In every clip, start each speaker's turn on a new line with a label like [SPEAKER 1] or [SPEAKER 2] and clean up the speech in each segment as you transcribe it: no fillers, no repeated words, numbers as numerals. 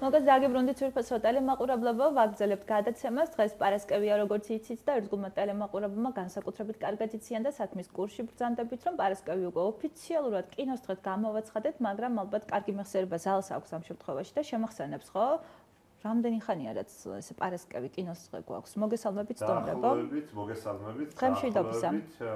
[SPEAKER 1] მოგეს დაგიბრუნდით თურქეთსო ტელემაყურებლებო, ვაგრძელებთ გადაცემას. დღეს პარასკევია როგორც იცით და ერთგულმა ტელემაყურებლებმა განსაკუთრებით კარგად იციან და საქმის კურსში ბრძანდებით, რომ პარასკევი უკვე ოფიციალურად კინოს დღედ გამოვაცხადეთ, მაგრამ ალბათ კარგი მეხსიერება ზალს აქვს ამ შემთხვევაში და შემახსენებს, ხო? რამდენი ხანია რაც ეს პარასკევი კინოს დღე გვაქვს. მოგესალმებით სტუმრებო.
[SPEAKER 2] მოგესალმებით.
[SPEAKER 1] დღემშვიდობისა.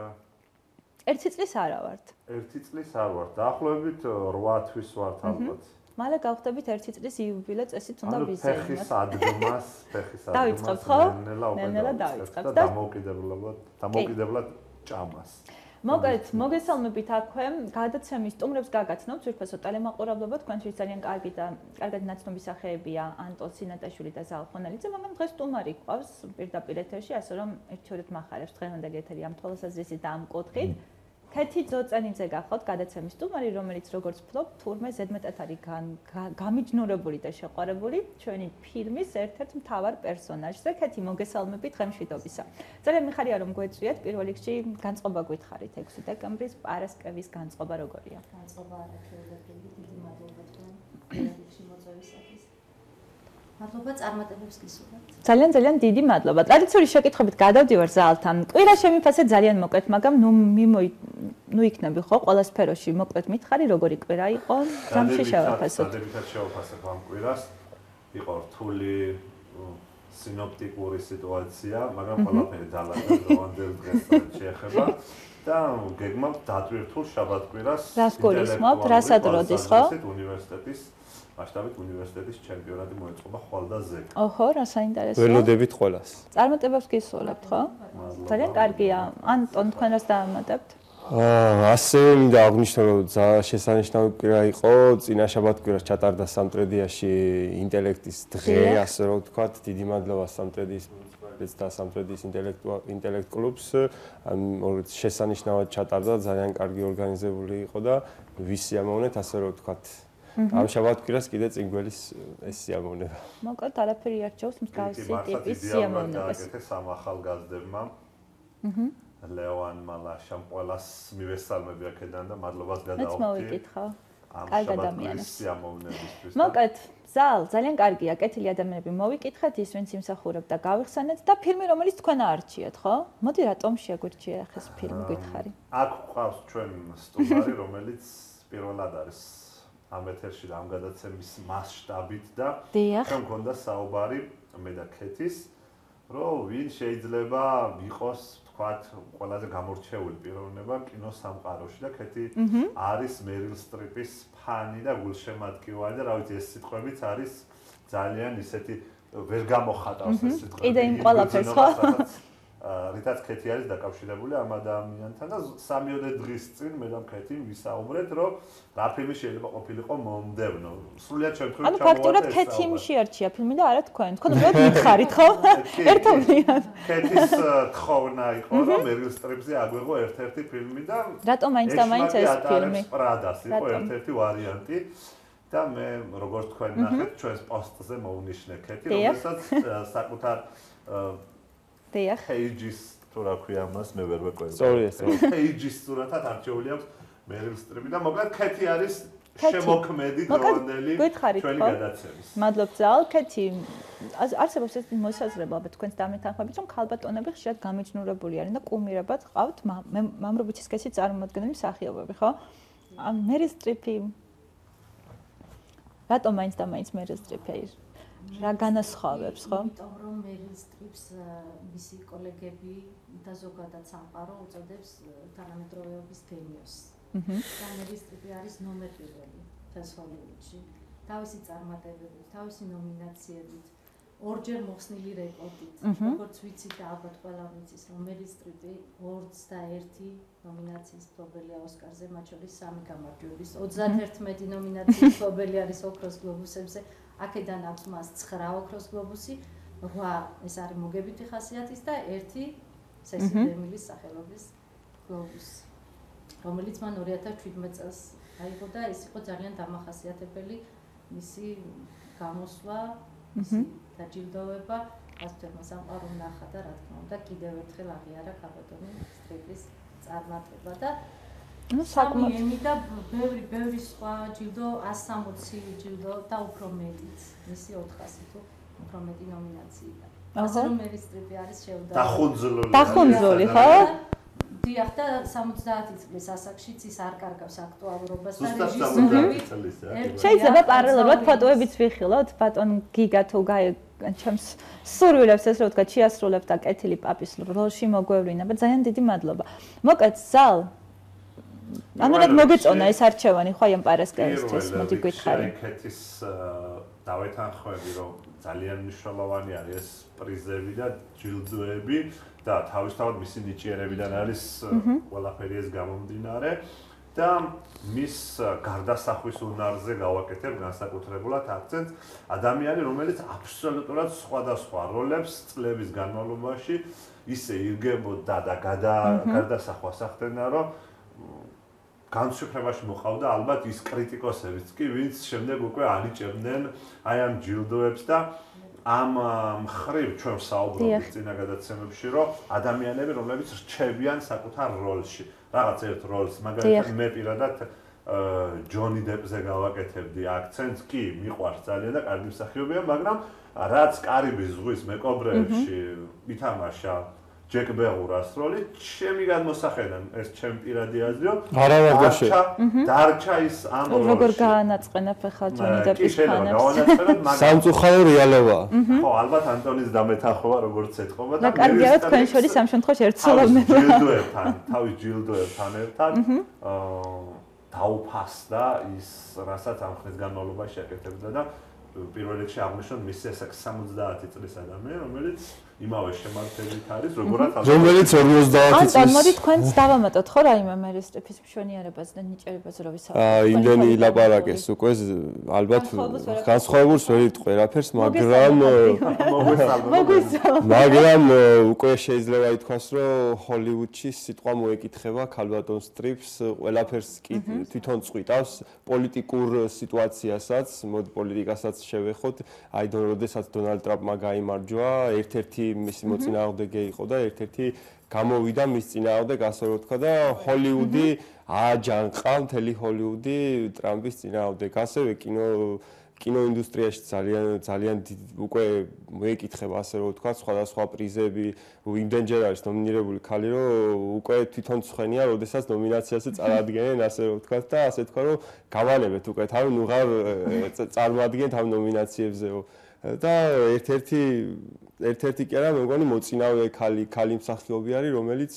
[SPEAKER 1] ერთი წლის არა ვართ.
[SPEAKER 2] ერთი წლის არ ვართ. დაახლოებით 8 თვის ვართ ალბათ.
[SPEAKER 1] მალე გავხდებით ერთი წლის იუბილე წესით უნდა ვიზეიმოთ.
[SPEAKER 2] ფეხის ადგმას.
[SPEAKER 1] დავიწყებთ ხო?
[SPEAKER 2] ნელა დავიწყებთ და დამოუკიდებლად ჭამას.
[SPEAKER 1] მოგესალმებით აქვე, გადაცემის სტუმრებს გაგაცნობთ თურქეთსო ტელემაყურებლებო, თქვენთვის ძალიან კარგად ნაცნობი სახეებია ანტონ სინატაშვილი და ზალ ხონელიძე, მაგრამ დღეს სტუმარი გვყავს პირდაპირ ეთერში, ასე რომ ერთიორად მახარებს დღევანდელი ეთერი ამ თვალსაზრისით და ამ კუთხით. ქეთი ძოწენიძე გახავთ გადაცემის სტუმარი, რომელიც როგორც ვფლობ, თურმე ზედმეტად არის გამიჯნურებული და შეყვარებული ჩვენი ფილმის ერთ-ერთ მთავარ პერსონაჟზე. ქეთი, მოგესალმებით დღემშვიდობისა. ძალიან მიხარია რომ გვეწვიათ, პირველ რიგში განწყობა გითხარით 6 დეკემბრის პარასკევის განწყობა როგორია?
[SPEAKER 3] განწყობა არაჩვეულებრივი, დიდი მადლობა თქვენ რიგში მოწვევისათვის. მადლობა წარმატებებს გისურვებთ.
[SPEAKER 1] ძალიან დიდი მადლობა. ტრადიციული შეკითხვებით გადავდივარ ზალთან. კვირა შემიფასე ძალიან მოკლედ, მაგრამ ნუ იქნები ხო ყველა სფეროში მოკლედ მითხარი, როგორი კვირა იყო? რამში შევაფასოთ?
[SPEAKER 2] დადებითად შევაფასებ ამ კვირას. იყო რთული სინოპტიკური სიტუაცია, მაგრამ ყველაფერი დალაგდა დღევანდელ დღეს შეეხება და გეგმავთ დატვირთულ შაბათ-კვირას.
[SPEAKER 1] რას გულისხმობთ? რასაც როდის ხო?
[SPEAKER 2] უნივერსიტეტის მასშტაბით უნივერსიტეტის ჩემპიონატი მოეწყობა ხვალ და ზეგ.
[SPEAKER 1] ოჰო, რა საინტერესოა.
[SPEAKER 4] ველოდებით ყველას.
[SPEAKER 1] წარმატებებს გისურვებთ, ხო? ძალიან კარგია. ანტონ, თქვენ რას დაამატებთ?
[SPEAKER 4] ასე მინდა აღნიშნო, რომ შესანიშნავი კვირა იყო. წინა შაბათ-კვირას ჩატარდა სამტრედიაში ინტელექტის დღე, ასე რომ ვთქვათ, დიდი მადლობა სამტრედიის მუნიციპალიტეტს და სამტრედიის ინტელექტ კლუბს. შესანიშნავად ჩატარდა, ძალიან კარგი ორგანიზებული იყო და ვისიამოვნეთ, ასე რომ ვთქვათ. ამ შაბათ-კვირას კიდე წინგველის ეს სიამოვნება.
[SPEAKER 1] მოკლედ არაფერი არჩევს მსგავსი ტიპის სიამოვნებას.
[SPEAKER 2] სამ ახალგაზრდებმა. ლეონმა ლაშამ ყველას მივესალმები აქედან და მადლობას გადააუხდი.
[SPEAKER 1] მეც მოვიკითხა. კარგ ადამიანებს.
[SPEAKER 2] სიამოვნებისთვის.
[SPEAKER 1] მოკლედ, ძალიან კარგია, კეთილი ადამიანები მოვიკითხეთ, ის ვინც იმსახურებ და გავიხსენეთ და ფილმი რომელიც თქვენ აარჩიეთ, ხო? მოდი რატომ შეგვირჩია ახლა ეს ფილმი გითხარი?
[SPEAKER 2] აქ ყავს ჩვენ სტუმარი, რომელიც პირველად არის ამ ეთერში და ამ გადაცემის მასშტაბით და ჩვენ მქონდა საუბარი მე და ქეთის, რომ ვინ შეიძლება იყოს თქვათ ყველაზე გამორჩეული პიროვნება კინოსამყაროში და ქეთი არის მერილ სტრიპის ფანი და გულშემატკივარი და რა ვიცი ეს სიტყვებიც არის ძალიან ისეთი ვერ გამოხატავს ეს სიტყვები.
[SPEAKER 1] კიდე იმ ყველაფერს ხო?
[SPEAKER 2] რითაც ქეთი არის დაკავშირებული ამ ადამიანთან და სამიოდე დღის წინ მე და ქეთი ვისაუბრეთ, რომ რა ფილმი შეიძლება ყოფილიყო მომდევნო. სრულიად შემთხვევით
[SPEAKER 1] ანუ ფაქტურად ქეთი შეარჩია ფილმი და არა თქვენ. თქვენ უბრალოდ მითხარით ხო? ერთობლივად.
[SPEAKER 2] ქეთის თხოვნა იყო, რომ მერილ სტრიპზე აგვეღო ერთ-ერთი ფილმი და
[SPEAKER 1] რატომ მაინც და მაინც ეს ფილმი?
[SPEAKER 2] პრადას იყო ერთ-ერთი ვარიანტი. და მე როგორც თქვენ ნახეთ, ჩვენს პოსტზე მოვნიშნე ქეთი, რომელსაც საკუთარ Pages თუ რა ქვია მას მე ვერ ვეკვირდი.
[SPEAKER 4] სწორია.
[SPEAKER 2] Pages სურათად არჩეული აქვს მერილ სტრიპი და მოკლედ ქეთი არის შემოქმედი დღევანდელი ჩვენი გადაცემის.
[SPEAKER 1] მადლობ ზალ, ქეთი. არსებობს ეს მოსაზრება, ალბათ თქვენს დამეთანხმებით, რომ ქალბატონები ხშირად გამიჯნურებული არიან და კუმირებად ყავთ მამრობითი სქესით წარმოადგენელი მსახიობები, ხო? მერილ სტრიპი რატომ მაინც და მაინც მერილ სტრიპი არის? რა განასხვავებს, ხო?
[SPEAKER 3] იმიტომ რომ მერილ სტრიპს მისი კოლეგები და ზოგადად სამყარო უწოდებს თანამედროვეობის გენიოსს. და მერილ სტრიპი არის ნომერ პირველი მთელს ჰოლივუდში. თავისი წარმატებებით, თავისი ნომინაციებით, ორჯერ მოხსნილი რეკორდით. როგორც ვიცით და ალბათ ყველა ვიცის, რომ მერილ სტრიპი 21 ნომინაციის მფლობელია ოსკარზე, მათ შორის 3 გამარჯვების, 31 ნომინაციის მფლობელი არის ოქროს გლობუსებზე. აქედან აქვს მას 9 ოქროს გლობუსი, 8 ეს არის მოგებითი ხასიათის და 1 სესი დემილის სახელობის გლობუსი, რომელიც მან 2017 წელს აიღო და ეს იყო ძალიან დამახასიათებელი მისი გამოსვლა, მისი დაჯილდოვება, ასეთმა სამყარომ ნახა და რა თქმა უნდა კიდევ ერთხელ აღიარა ქალბატონი სტრიპის წარმატება და
[SPEAKER 1] ну საკმაოდ
[SPEAKER 3] სამი და ბევრი სხვა ჯილდო 160 ჯილდო და უფრო მეტიც მისი 400 თუ უფრო მეტი ნომინაციიდან. ასე რომ მერის სტრიპი არის შეუდარებელი.
[SPEAKER 1] დახუნძული ხო?
[SPEAKER 3] დიახ და 70 წლის ასაკშიც ის არ კარგავს აქტუალურობას და
[SPEAKER 2] რეჟისორები.
[SPEAKER 1] შეიძლება პარალელურად ფოტოებიც ვიხილოთ, ბატონ გიგა თუ ჩემს სურვილებს ესე რომ ვთქვა, შეასრულებ და კეთილი პაპის როლში მოგვევლინა, ძალიან დიდი მადლობა. მოკეთ ზალ. ამერად მოგეწონა ეს არჩევანი ხო ამ პარასკევისთვის, მოდი გითხარი.
[SPEAKER 2] კეთის დავეთანხმები რომ ძალიან მნიშვნელოვანი არის ეს პრიზები და ჯილდოები და თავისთავად მისი ნიჭიერებიდან არის ყველაფერი ეს გამომდინარე და მის გარდასახვის უნარზე გავაკეთებ განსაკუთრებულად აქცენტს ადამიანი რომელიც აბსოლუტურად სხვადასხვა როლებს წლების განმავლობაში ისე ირგებოდა და გარდასახვას ახდენდა რომ განსაკუთრებაში მოყავდა ალბათ ის კრიტიკოსებიც კი ვინც შემდეგ უკვე ანიჭებდნენ აი ამ ჯილდოებს და ამ მხრივ ჩვენ საუბრობთ წინა გადაცემებში რომ ადამიანები რომლებიც რჩებიან საკუთარ როლში რაღაც ერთ როლს მაგალითად მე პირადად ჯონი დეპზე გავაკეთებდი აქცენტს კი მიყვარს ძალიან და კარგი მსახიობია მაგრამ რაც კარიბის ზღვის მეკობრეებში ითამაშა ჯეკ ბეღურას როლი ჩემი გადმოსახედან ეს ჩემი პირადი აზრია დარჩა ის ამ როლში
[SPEAKER 1] როგორ გაანაწყენებ ახლა ჯონი დეპის
[SPEAKER 2] ფანებს
[SPEAKER 4] სამწუხარო რეალობაა
[SPEAKER 2] ხო ალბათ ანტონის დამეთანხმება როგორც ეთყობა
[SPEAKER 1] და კარგია თქვენ შორის ამ შემთხვევაში ერთსულოვნება
[SPEAKER 2] თავის ჯილდოებთან ერთად დაუფასდა ის რასაც ამ ხნის განმავლობაში აკეთებდა და პირველ რიგში აღნიშნოთ მის ესაკ 70 წლის ადამიანი რომელიც იმავე შემართებით არის როგორც
[SPEAKER 4] რომელიც 50 წლის
[SPEAKER 1] ანტონ მოდი თქვენც დავამატოთ ხო რაიმე მერის სტრიპის მშვენიერებას და ნიჭიერებას რო ვისაუბროთ
[SPEAKER 4] იმდენი ილაპარაკეს უკვე ალბათ განსხვავებულს ვერ იტყვი ყველაფერს მაგრამ უკვე შეიძლება ითქვას რომ ჰოლივუდში სიტყვა მოეკითხება ქალბატონ სტრიპს ყველაფერს კი თვითონ წვიტავს პოლიტიკურ სიტუაციასაც მოდი პოლიტიკასაც შევეხოთ აი როდესაც დონალდ ტრამპმა გაიმარჯვა ერთ-ერთი მისი მოწინააღმდეგე იყო და ერთ-ერთი გამოვიდა მის წინააღმდეგ ასე რომ ვთქვა და ჰოლივუდი აჯანყა მთელი ჰოლივუდი ტრამპის წინააღმდეგ ასევე კინოინდუსტრიაში ძალიან უკვე მოეკითხება ასე რომ ვთქვა სხვადასხვა პრიზები იმდენჯერ არის ნომინირებული ქალი რომ უკვე თვითონ ცხენია როდესაც ნომინაციაზე წარადგენენ ასე რომ ვთქვა და ასე ვთქვა რომ გავანებეთ უკვე თავი ნუღარ წარმოადგენთ ამ ნომინაციებზეო და ერთ-ერთი კი არა მე მგონი მოწინავე ქალი მსახიობი არის რომელიც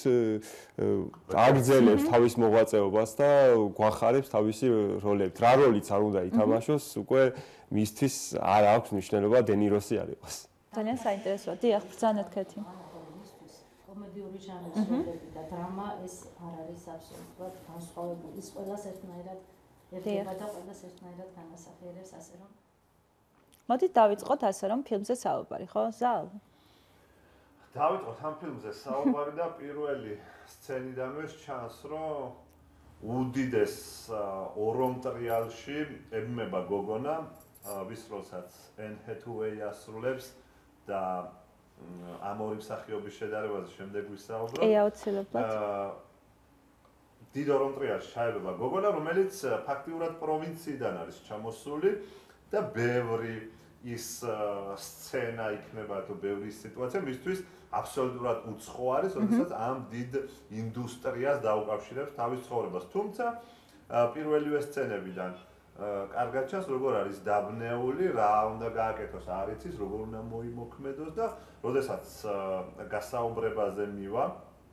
[SPEAKER 4] აგრძელებს თავის მოღვაწეობას და გვახარებს თავისი როლებით რა როლიც არ უნდა ითამაშოს უკვე მისთვის არ აქვს მნიშვნელობა დენიროსი არ იყოს
[SPEAKER 1] ძალიან საინტერესოა დიახ ბრძანეთ კეთი
[SPEAKER 3] კომედიური ჟანრის როლები და დრამა ეს არ არის აბსოლუტურად განსხვავებული ის ყველას ერთნაირად ერთება და ყველას ერთნაირად განასახიერებს ასე რომ
[SPEAKER 1] მოდით დავიწყოთ ასე რომ ფილმზე საუბარი, ხო? ზალ.
[SPEAKER 2] დავიწყოთ ამ ფილმზე საუბარი და პირველი სცენიდანვე ჩანს, რომ უდიდეს ორომ ტრიალში ებმება გოგონა, ვის როლსაც ენ ჰეთუეი ასრულებს და ამ ორი მსახიობის შედარებაზე შემდეგ ვისაუბროთ.
[SPEAKER 1] აუცილებლად.
[SPEAKER 2] დიდ ორომ ტრიალში ჩაებება გოგონა, რომელიც ფაქტიურად პროვინციიდან არის ჩამოსული. და ბევრი ის სცენა იქნება თუ ბევრი სიტუაცია მისთვის აბსოლუტურად უცხო არის, როდესაც ამ დიდ ინდუსტრიას დაუკავშირებს თავის ცხოვრებას. თუმცა პირველივე სცენებიდან კარგად ჩანს, როგორ არის დაბნეული, რა უნდა გააკეთოს, არ იცის, როგორ უნდა მოიმოქმედოს და როდესაც გასაუბრებაზე მივა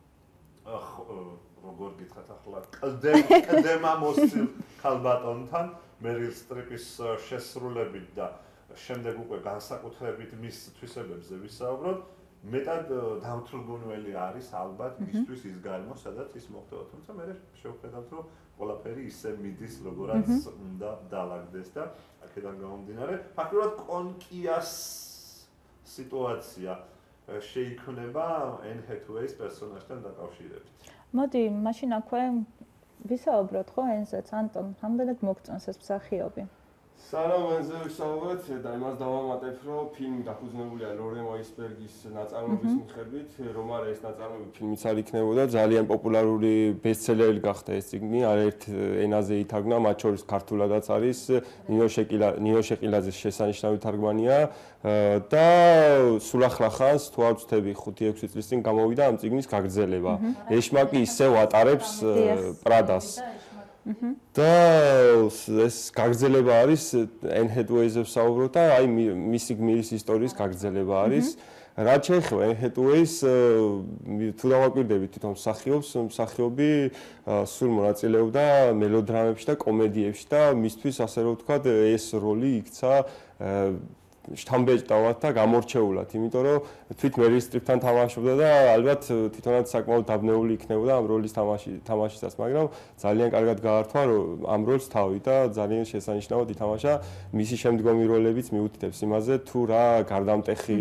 [SPEAKER 2] როგორ გითხრათ ახლა კლდემა მოსცილ ქალბატონთან მერილ სტრიპის შესრულებით და შემდეგ უკვე განსაკუთრებით მის თვისებებზე ვისაუბროთ, მეტად დამთრგუნველი არის ალბათ მისთვის ის გარემო, სადაც ის მოხდება. თუმცა მე შევხედავთ, რომ ყველაფერი ისე მიდის, როგორაც უნდა დაალაგდეს და აქედან გამომდინარე, ფაქტობრივად კონკიას სიტუაცია შეიქმნება ენ ჰეთუეის პერსონაჟთან დაკავშირებით.
[SPEAKER 1] მოდი, მაშინ აქვე ვისაუბროთ ხო ენზეც, ანტონ, რამდენად მოგწონს ეს მსახიობი?
[SPEAKER 4] სანამ ენზე ვისაუბრეთ და იმას დავამატებ, რომ ფილმი დაფუძნებულია ლორენ ვაისბერგის ნაწარმოების მიხედვით, რომ არა ეს ნაწარმოები ფილმიც არ იქნებოდა, ძალიან პოპულარული ბესტსელერი გახდა ეს წიგნი, არაერთ ენაზე ითარგმნა, მათ შორის ქართულადაც არის, ნინო შეყილაძის შესანიშნავი თარგმანია და სულ ახლა ხანს, თუ არ ვცდები 5-6 წლის წინ გამოვიდა ამ წიგნის გაგრძელება. ეშმაკი ისევ ატარებს პრადას. და ეს გაგრძელება არის Anne Hathaway-ზე ვსაუბრობ და აი მისი გმირის ისტორიის გაგრძელება არის. რაც შეეხება Anne Hathaway-ს თუ დავაკვირდებით თვითონ მსახიობი სულ მონაწილეობდა მელოდრამებში და კომედიებში და მისთვის ასე რომ ვთქვათ ეს როლი იქცა შთამბეჭდავად და გამორჩეულად, იმიტომ რომ თვით Meryl Streep-თან თამაშობდა და ალბათ თვითონაც საკმაოდ დაბნეული იქნებოდა ამ როლის თამაშისას, მაგრამ ძალიან კარგად გაართვა ამ როლს თავი და ძალიან შესანიშნავად ითამაშა. მისი შემდგომი როლებიც მიუთითებს იმაზე, თუ რა გარდამტეხი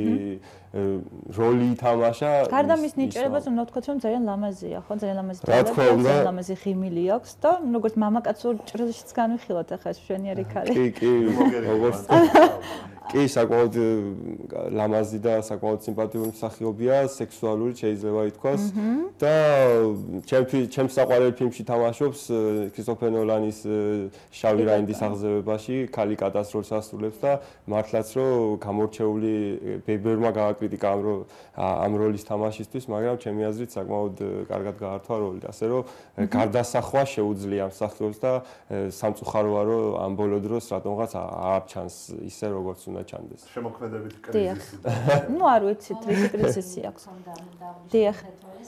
[SPEAKER 4] როლი ითამაშა.
[SPEAKER 1] გარდა მის ნიჭიერებას უნდა ვთქვათ, რომ ძალიან ლამაზია, ხო? ძალიან ლამაზი ძალები, ძალიან ლამაზი ღიმილი აქვს და როგორც მამაკაცურ ჭრილშიც განვიხილოთ ახლა შვენიერი ქალი.
[SPEAKER 4] კი, როგორც კი, საკმაოდ ლამაზი და საკმაოდ სიმპათიური მსახიობია, სექსუალური შეიძლება ითქვას და ჩემს საყვარელ ფილმში თამაშობს ქრისტოფერ ნოლანის შავი რაინდის აღზევებაში, ქალი კატასტროფას ასრულებს და მართლაც რომ გამორჩეული ბებერმა გააკრიტიკა ამ როლის თამაშისთვის, მაგრამ ჩემი აზრით საკმაოდ კარგად გაართვა როლი, ასე რომ გარდასახვა შეუძლია მსახიობს და სამწუხაროა რომ ამ ბოლო დროს რატომღაც არ ჩანს ისე როგორც უნდა ჩანდეს.
[SPEAKER 2] შემოქმედებით კრიზისი.
[SPEAKER 1] ნუ არ ვიცით, რისი კრიზისი აქვს. დიახ.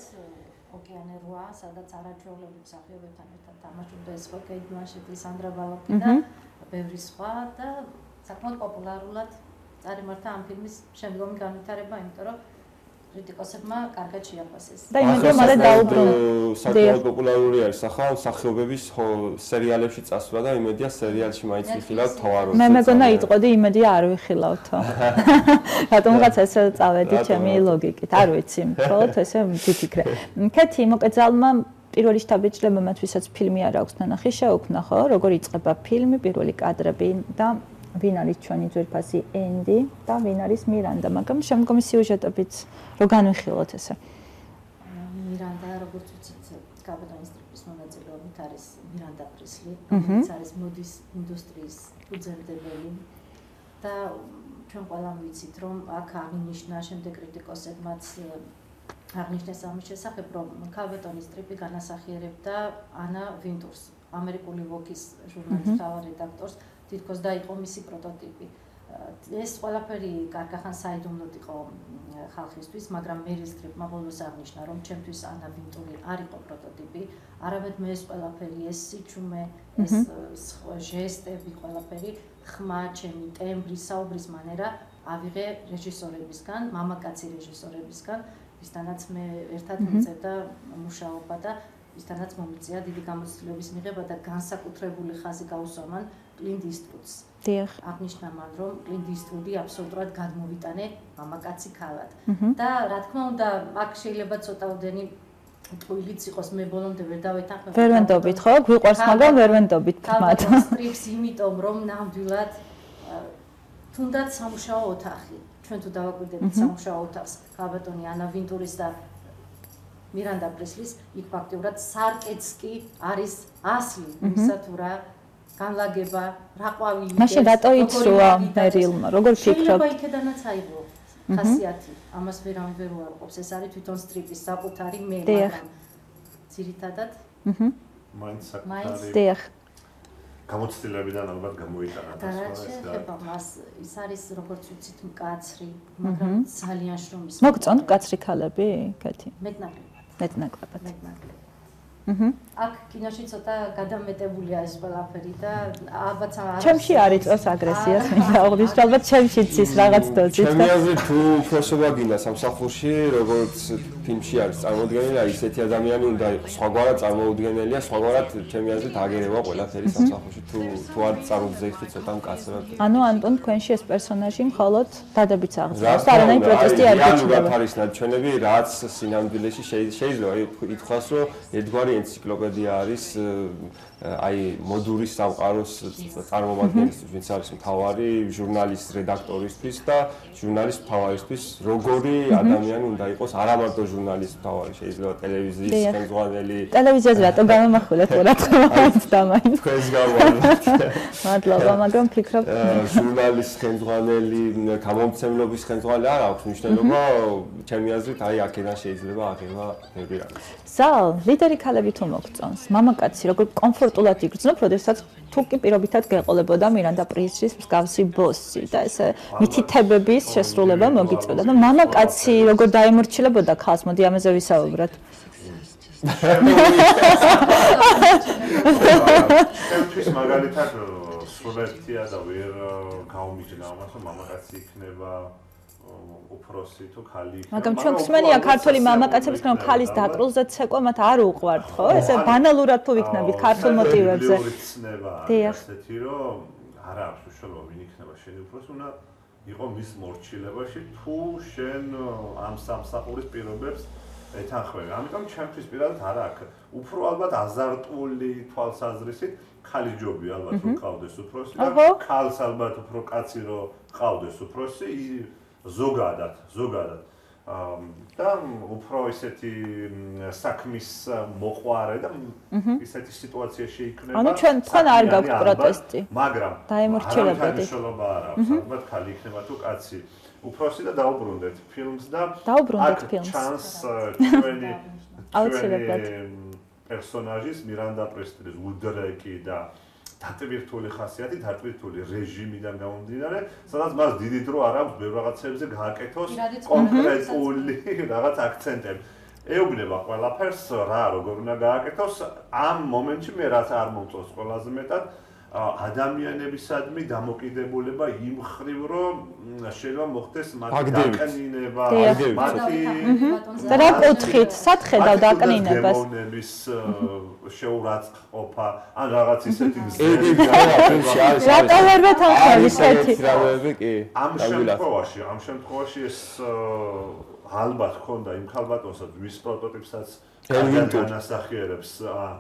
[SPEAKER 3] ოკეანე 8, სადაც არაჩვეულები მსახიობებთან ერთად თამაშობდა ეს ხო კეით ბლანშეტი, სანდრა ბალოკი და ბევრი სხვა და საკმაოდ პოპულარულად წარიმართა ამ ფილმის შემდგომი განვითარება, იმიტომ რომ კრიტიკოსებმა კარგად შეაფასეს.
[SPEAKER 1] და იმედია მალე დაუბრუნდა.
[SPEAKER 4] საკმაოდ პოპულარული არის ახლა მსახიობების სერიალებში წასვლა და იმედია სერიალში მაინც ვიხილავთ თვაროს.
[SPEAKER 1] მე მეგონა იტყოდი იმედია არ ვიხილავთო. რატომღაც ესე წავედი ჩემი ლოგიკით, არ ვიცი, მხოლოდ ესე ვიფიქრე. კეთი მოკეძალმა პირველი შთაბეჭდილება მათ ვისაც ფილმი არ აქვს ნანახი შეუქმნა, ხო? როგორ იწყება ფილმი, პირველი კადრები და ვინ არის ჩვენი ძვირფასი ენდი და ვინ არის მირანდა, მაგრამ შემდგომი სიუჟეტებიც რო განვიხილოთ ესე.
[SPEAKER 3] მირანდა, როგორც ვიცით, კაპიტანი სტრიპის მონაწილეობით არის მირანდა პრისლი, რომელიც არის მოდის ინდუსტრიის ფუძემდებელი და ჩვენ ყველამ ვიცით, რომ აქ აღინიშნა შემდეგ კრიტიკოსებმაც აღნიშნეს ამის შესახებ, რომ კაპიტანი სტრიპი განასახიერებდა ანა ვინტურს, ამერიკული ვოკის ჟურნალის მთავარ რედაქტორს, თითქოს და იყო მისი პროტოტიპი. ეს ყველაფერი კარგახან საიდუმლოდ იყო ხალხისთვის, მაგრამ Meryl Streep-მა ბოლოს აღნიშნა, რომ ჩემთვის ანა ვინტური არ იყო პროტოტიპი, არამედ მე ეს ყველაფერი, ეს სიჩუმე, ეს ჟესტები, ყველაფერი, ხმა, ჩემი ტემბრი, საუბრის მანერა ავიღე რეჟისორებისგან, მამაკაცი რეჟისორებისგან, ვისთანაც მე ერთად მიწევდა მუშაობა და ვისთანაც მომიწია დიდი გამოცდილების მიღება და განსაკუთრებული ხაზი გაუსვა მან კლინტ ისტვუდს.
[SPEAKER 1] დიახ.
[SPEAKER 3] აღნიშნა მან, რომ კლინტ ისტვუდი აბსოლუტურად გადმოვიტანე მამაკაცი ქალად. და რა თქმა უნდა, აქ შეიძლება ცოტაოდენი ტყუილიც იყოს, მე ბოლომდე ვერ დავეთანხმებ.
[SPEAKER 1] ვერ ვენდობით, ხო? გვიყვარს, მაგრამ ვერ ვენდობით თმათ.
[SPEAKER 3] სტრიპს იმიტომ, რომ ნამდვილად თუნდაც სამუშაო ოთახი. ჩვენ თუ დავაკვირდებით სამუშაო ოთახს, კაპიტანი ანა ვინტურის და მირანდა პრისლის, იქ ფაქტიურად სარკეცკი არის ასლი, ისა თუ რა განლაგება, რა ყვავილი.
[SPEAKER 1] მაშინ რატო იცრუა მერილმა? როგორ ფიქრობ?
[SPEAKER 3] შეიძლება იქედანაც აიღო ხასიათი. ამას ვერავინ ვერ უარყოფს. ეს არის თვითონ სტრიპის საკუთარი მე, მაგრამ ძირითადად
[SPEAKER 2] მაინც საკუთარი
[SPEAKER 1] დიახ.
[SPEAKER 2] გამოცდილებიდან ალბათ გამოიტანა
[SPEAKER 3] და რა შეიძლება მას ის არის როგორც ვიცით მკაცრი, მაგრამ ძალიან შრომის.
[SPEAKER 1] მოგწონთ მკაცრი ქალები, კეთი?
[SPEAKER 3] მეტნაკლებად. აქ კინოში ცოტა გადამეტებულია ეს ყველაფერი და ალბათ
[SPEAKER 1] ჩემში არ იწევს აგრესიას, მინდა აღნიშნო, ალბათ ჩემშიც ის რაღაც დოზით.
[SPEAKER 4] ჩემი აზრით თუ უფროსობა გინდა სამსახურში, როგორც ფილმში არის წარმოუდგენელი, აი ესეთი ადამიანი უნდა იყოს. სხვაგვარად წარმოუდგენელია, სხვაგვარად ჩემი აზრით აგერევა ყველაფერი სამსახურში თუ არ წარმოგვზეიხი ცოტა მკაცრად.
[SPEAKER 1] ანუ ანტონ თქვენში ეს პერსონაჟი მხოლოდ დადებიც აღწევს, არანაირი პროტესტი არ გიჩნდება.
[SPEAKER 4] რა არის ნაჩვენები, რაც სინამდვილეში შეიძლება ითქვას, რომ ერთგვარი ენციკლოპედია არის აი მოდურის სამყაროს წარმომადგენლისთვის, ვინც არის მთავარი ჟურნალის რედაქტორისთვის და ჟურნალის მთავარისთვის, როგორი ადამიანი უნდა იყოს, არა მარტო ჟურნალის მთავარი, შეიძლება ტელევიზიის ხელმძღვანელი.
[SPEAKER 1] ტელევიზიაზე რატო გამომახვილეთ ყურადღებას და მაინც.
[SPEAKER 4] თქვენს გამოვარდნით.
[SPEAKER 1] მადლობა, მაგრამ ფიქრობ
[SPEAKER 4] ჟურნალის ხელმძღვანელი, გამომცემლობის ხელმძღვანელი არ აქვს მნიშვნელობა, ჩემი აზრით, აი აქედან შეიძლება აღება ბევრი რამე.
[SPEAKER 1] ზალ, ლიდერი ქალები თუ მოგწონს, მამაკაცი როგორ კომფორტულად იგრძნო, როდესაც თუ კი პირობითად გეყოლებოდა მირანდა პრისის მსგავსი ბოსი და ესე მითითებების შესრულება მოგიწევდა და მამაკაცი როგორ დაემორჩილებოდა ქალს, მოდი ამაზე ვისაუბროთ.
[SPEAKER 2] ჩემთვის მაგალითად სრულერთია და ვერ გაუმიჯნა ამას, რომ მამაკაცი იქნება უფროსი თუ ხალი იქნება.
[SPEAKER 1] მაგრამ ჩვენ ხსმენია ქართული მამაკაცების რომ ხალის დაკრულზე ცეკვა მათ არ უყვართ, ხო? ესე ბანალურად თუ ვიქნებით ქართულ მოტივებზე.
[SPEAKER 2] ესეთი რომ არა აქვს უშუალო ვინ იქნება შენი უფროსი, უნდა იყო მის მორჩილებაში თუ შენ ამ სამსახურის პირობებს ეთანხმები. ამიტომ ჩემთვის პირადად არა აქვს. უფრო ალბათ აზარტული თვალსაზრისით ხალის ჯობი ალბათ რომ ყავდეს უფროსი და ხალს ალბათ უფრო კაცი რომ ყავდეს უფროსი ზოგადად და უფრო ისეთი საქმის მოყვარე და ისეთი სიტუაცია შეიქმნება.
[SPEAKER 1] ანუ თქვენ არ გაქვთ პროტესტი.
[SPEAKER 2] მაგრამ
[SPEAKER 1] დაემორჩილებოდი.
[SPEAKER 2] მნიშვნელობა არ აქვს. ალბათ ხალი იქნება თუ კაცი. უფროსი და დაუბრუნდეთ ფილმს და ჩანს ჩვენი პერსონაჟის მირანდა პრესტილის უდრეკი და დატვირთული ხასიათი, დატვირთული რეჟიმიდან გამომდინარე, სადაც მას დიდი დრო არ აქვს ბევრ რაღაცებზე გააკეთოს კონკრეტული რაღაც აქცენტები. ეუბნება ყველაფერს რა როგორ უნდა გააკეთოს, ამ მომენტში მე რაც არ მომწონს ყველაზე მეტად ადამიანებისადმი დამოკიდებულება იმ ხრივ რომ შეიძლება მოხდეს მათი დაკნინება, მათი
[SPEAKER 1] და რა კუთხით, სად ხედავ დაკნინებას?
[SPEAKER 2] დემონების შეურაცხყოფა, ან რაღაც ისეთი
[SPEAKER 1] რატო ვერ ვეთანხმები ესეთი
[SPEAKER 4] რამეები კი.
[SPEAKER 2] ამ შემთხვევაში ეს ალბათ ხონდა იმ ქალბატონსაც, ვის პროტოტიპსაც განასახიერებს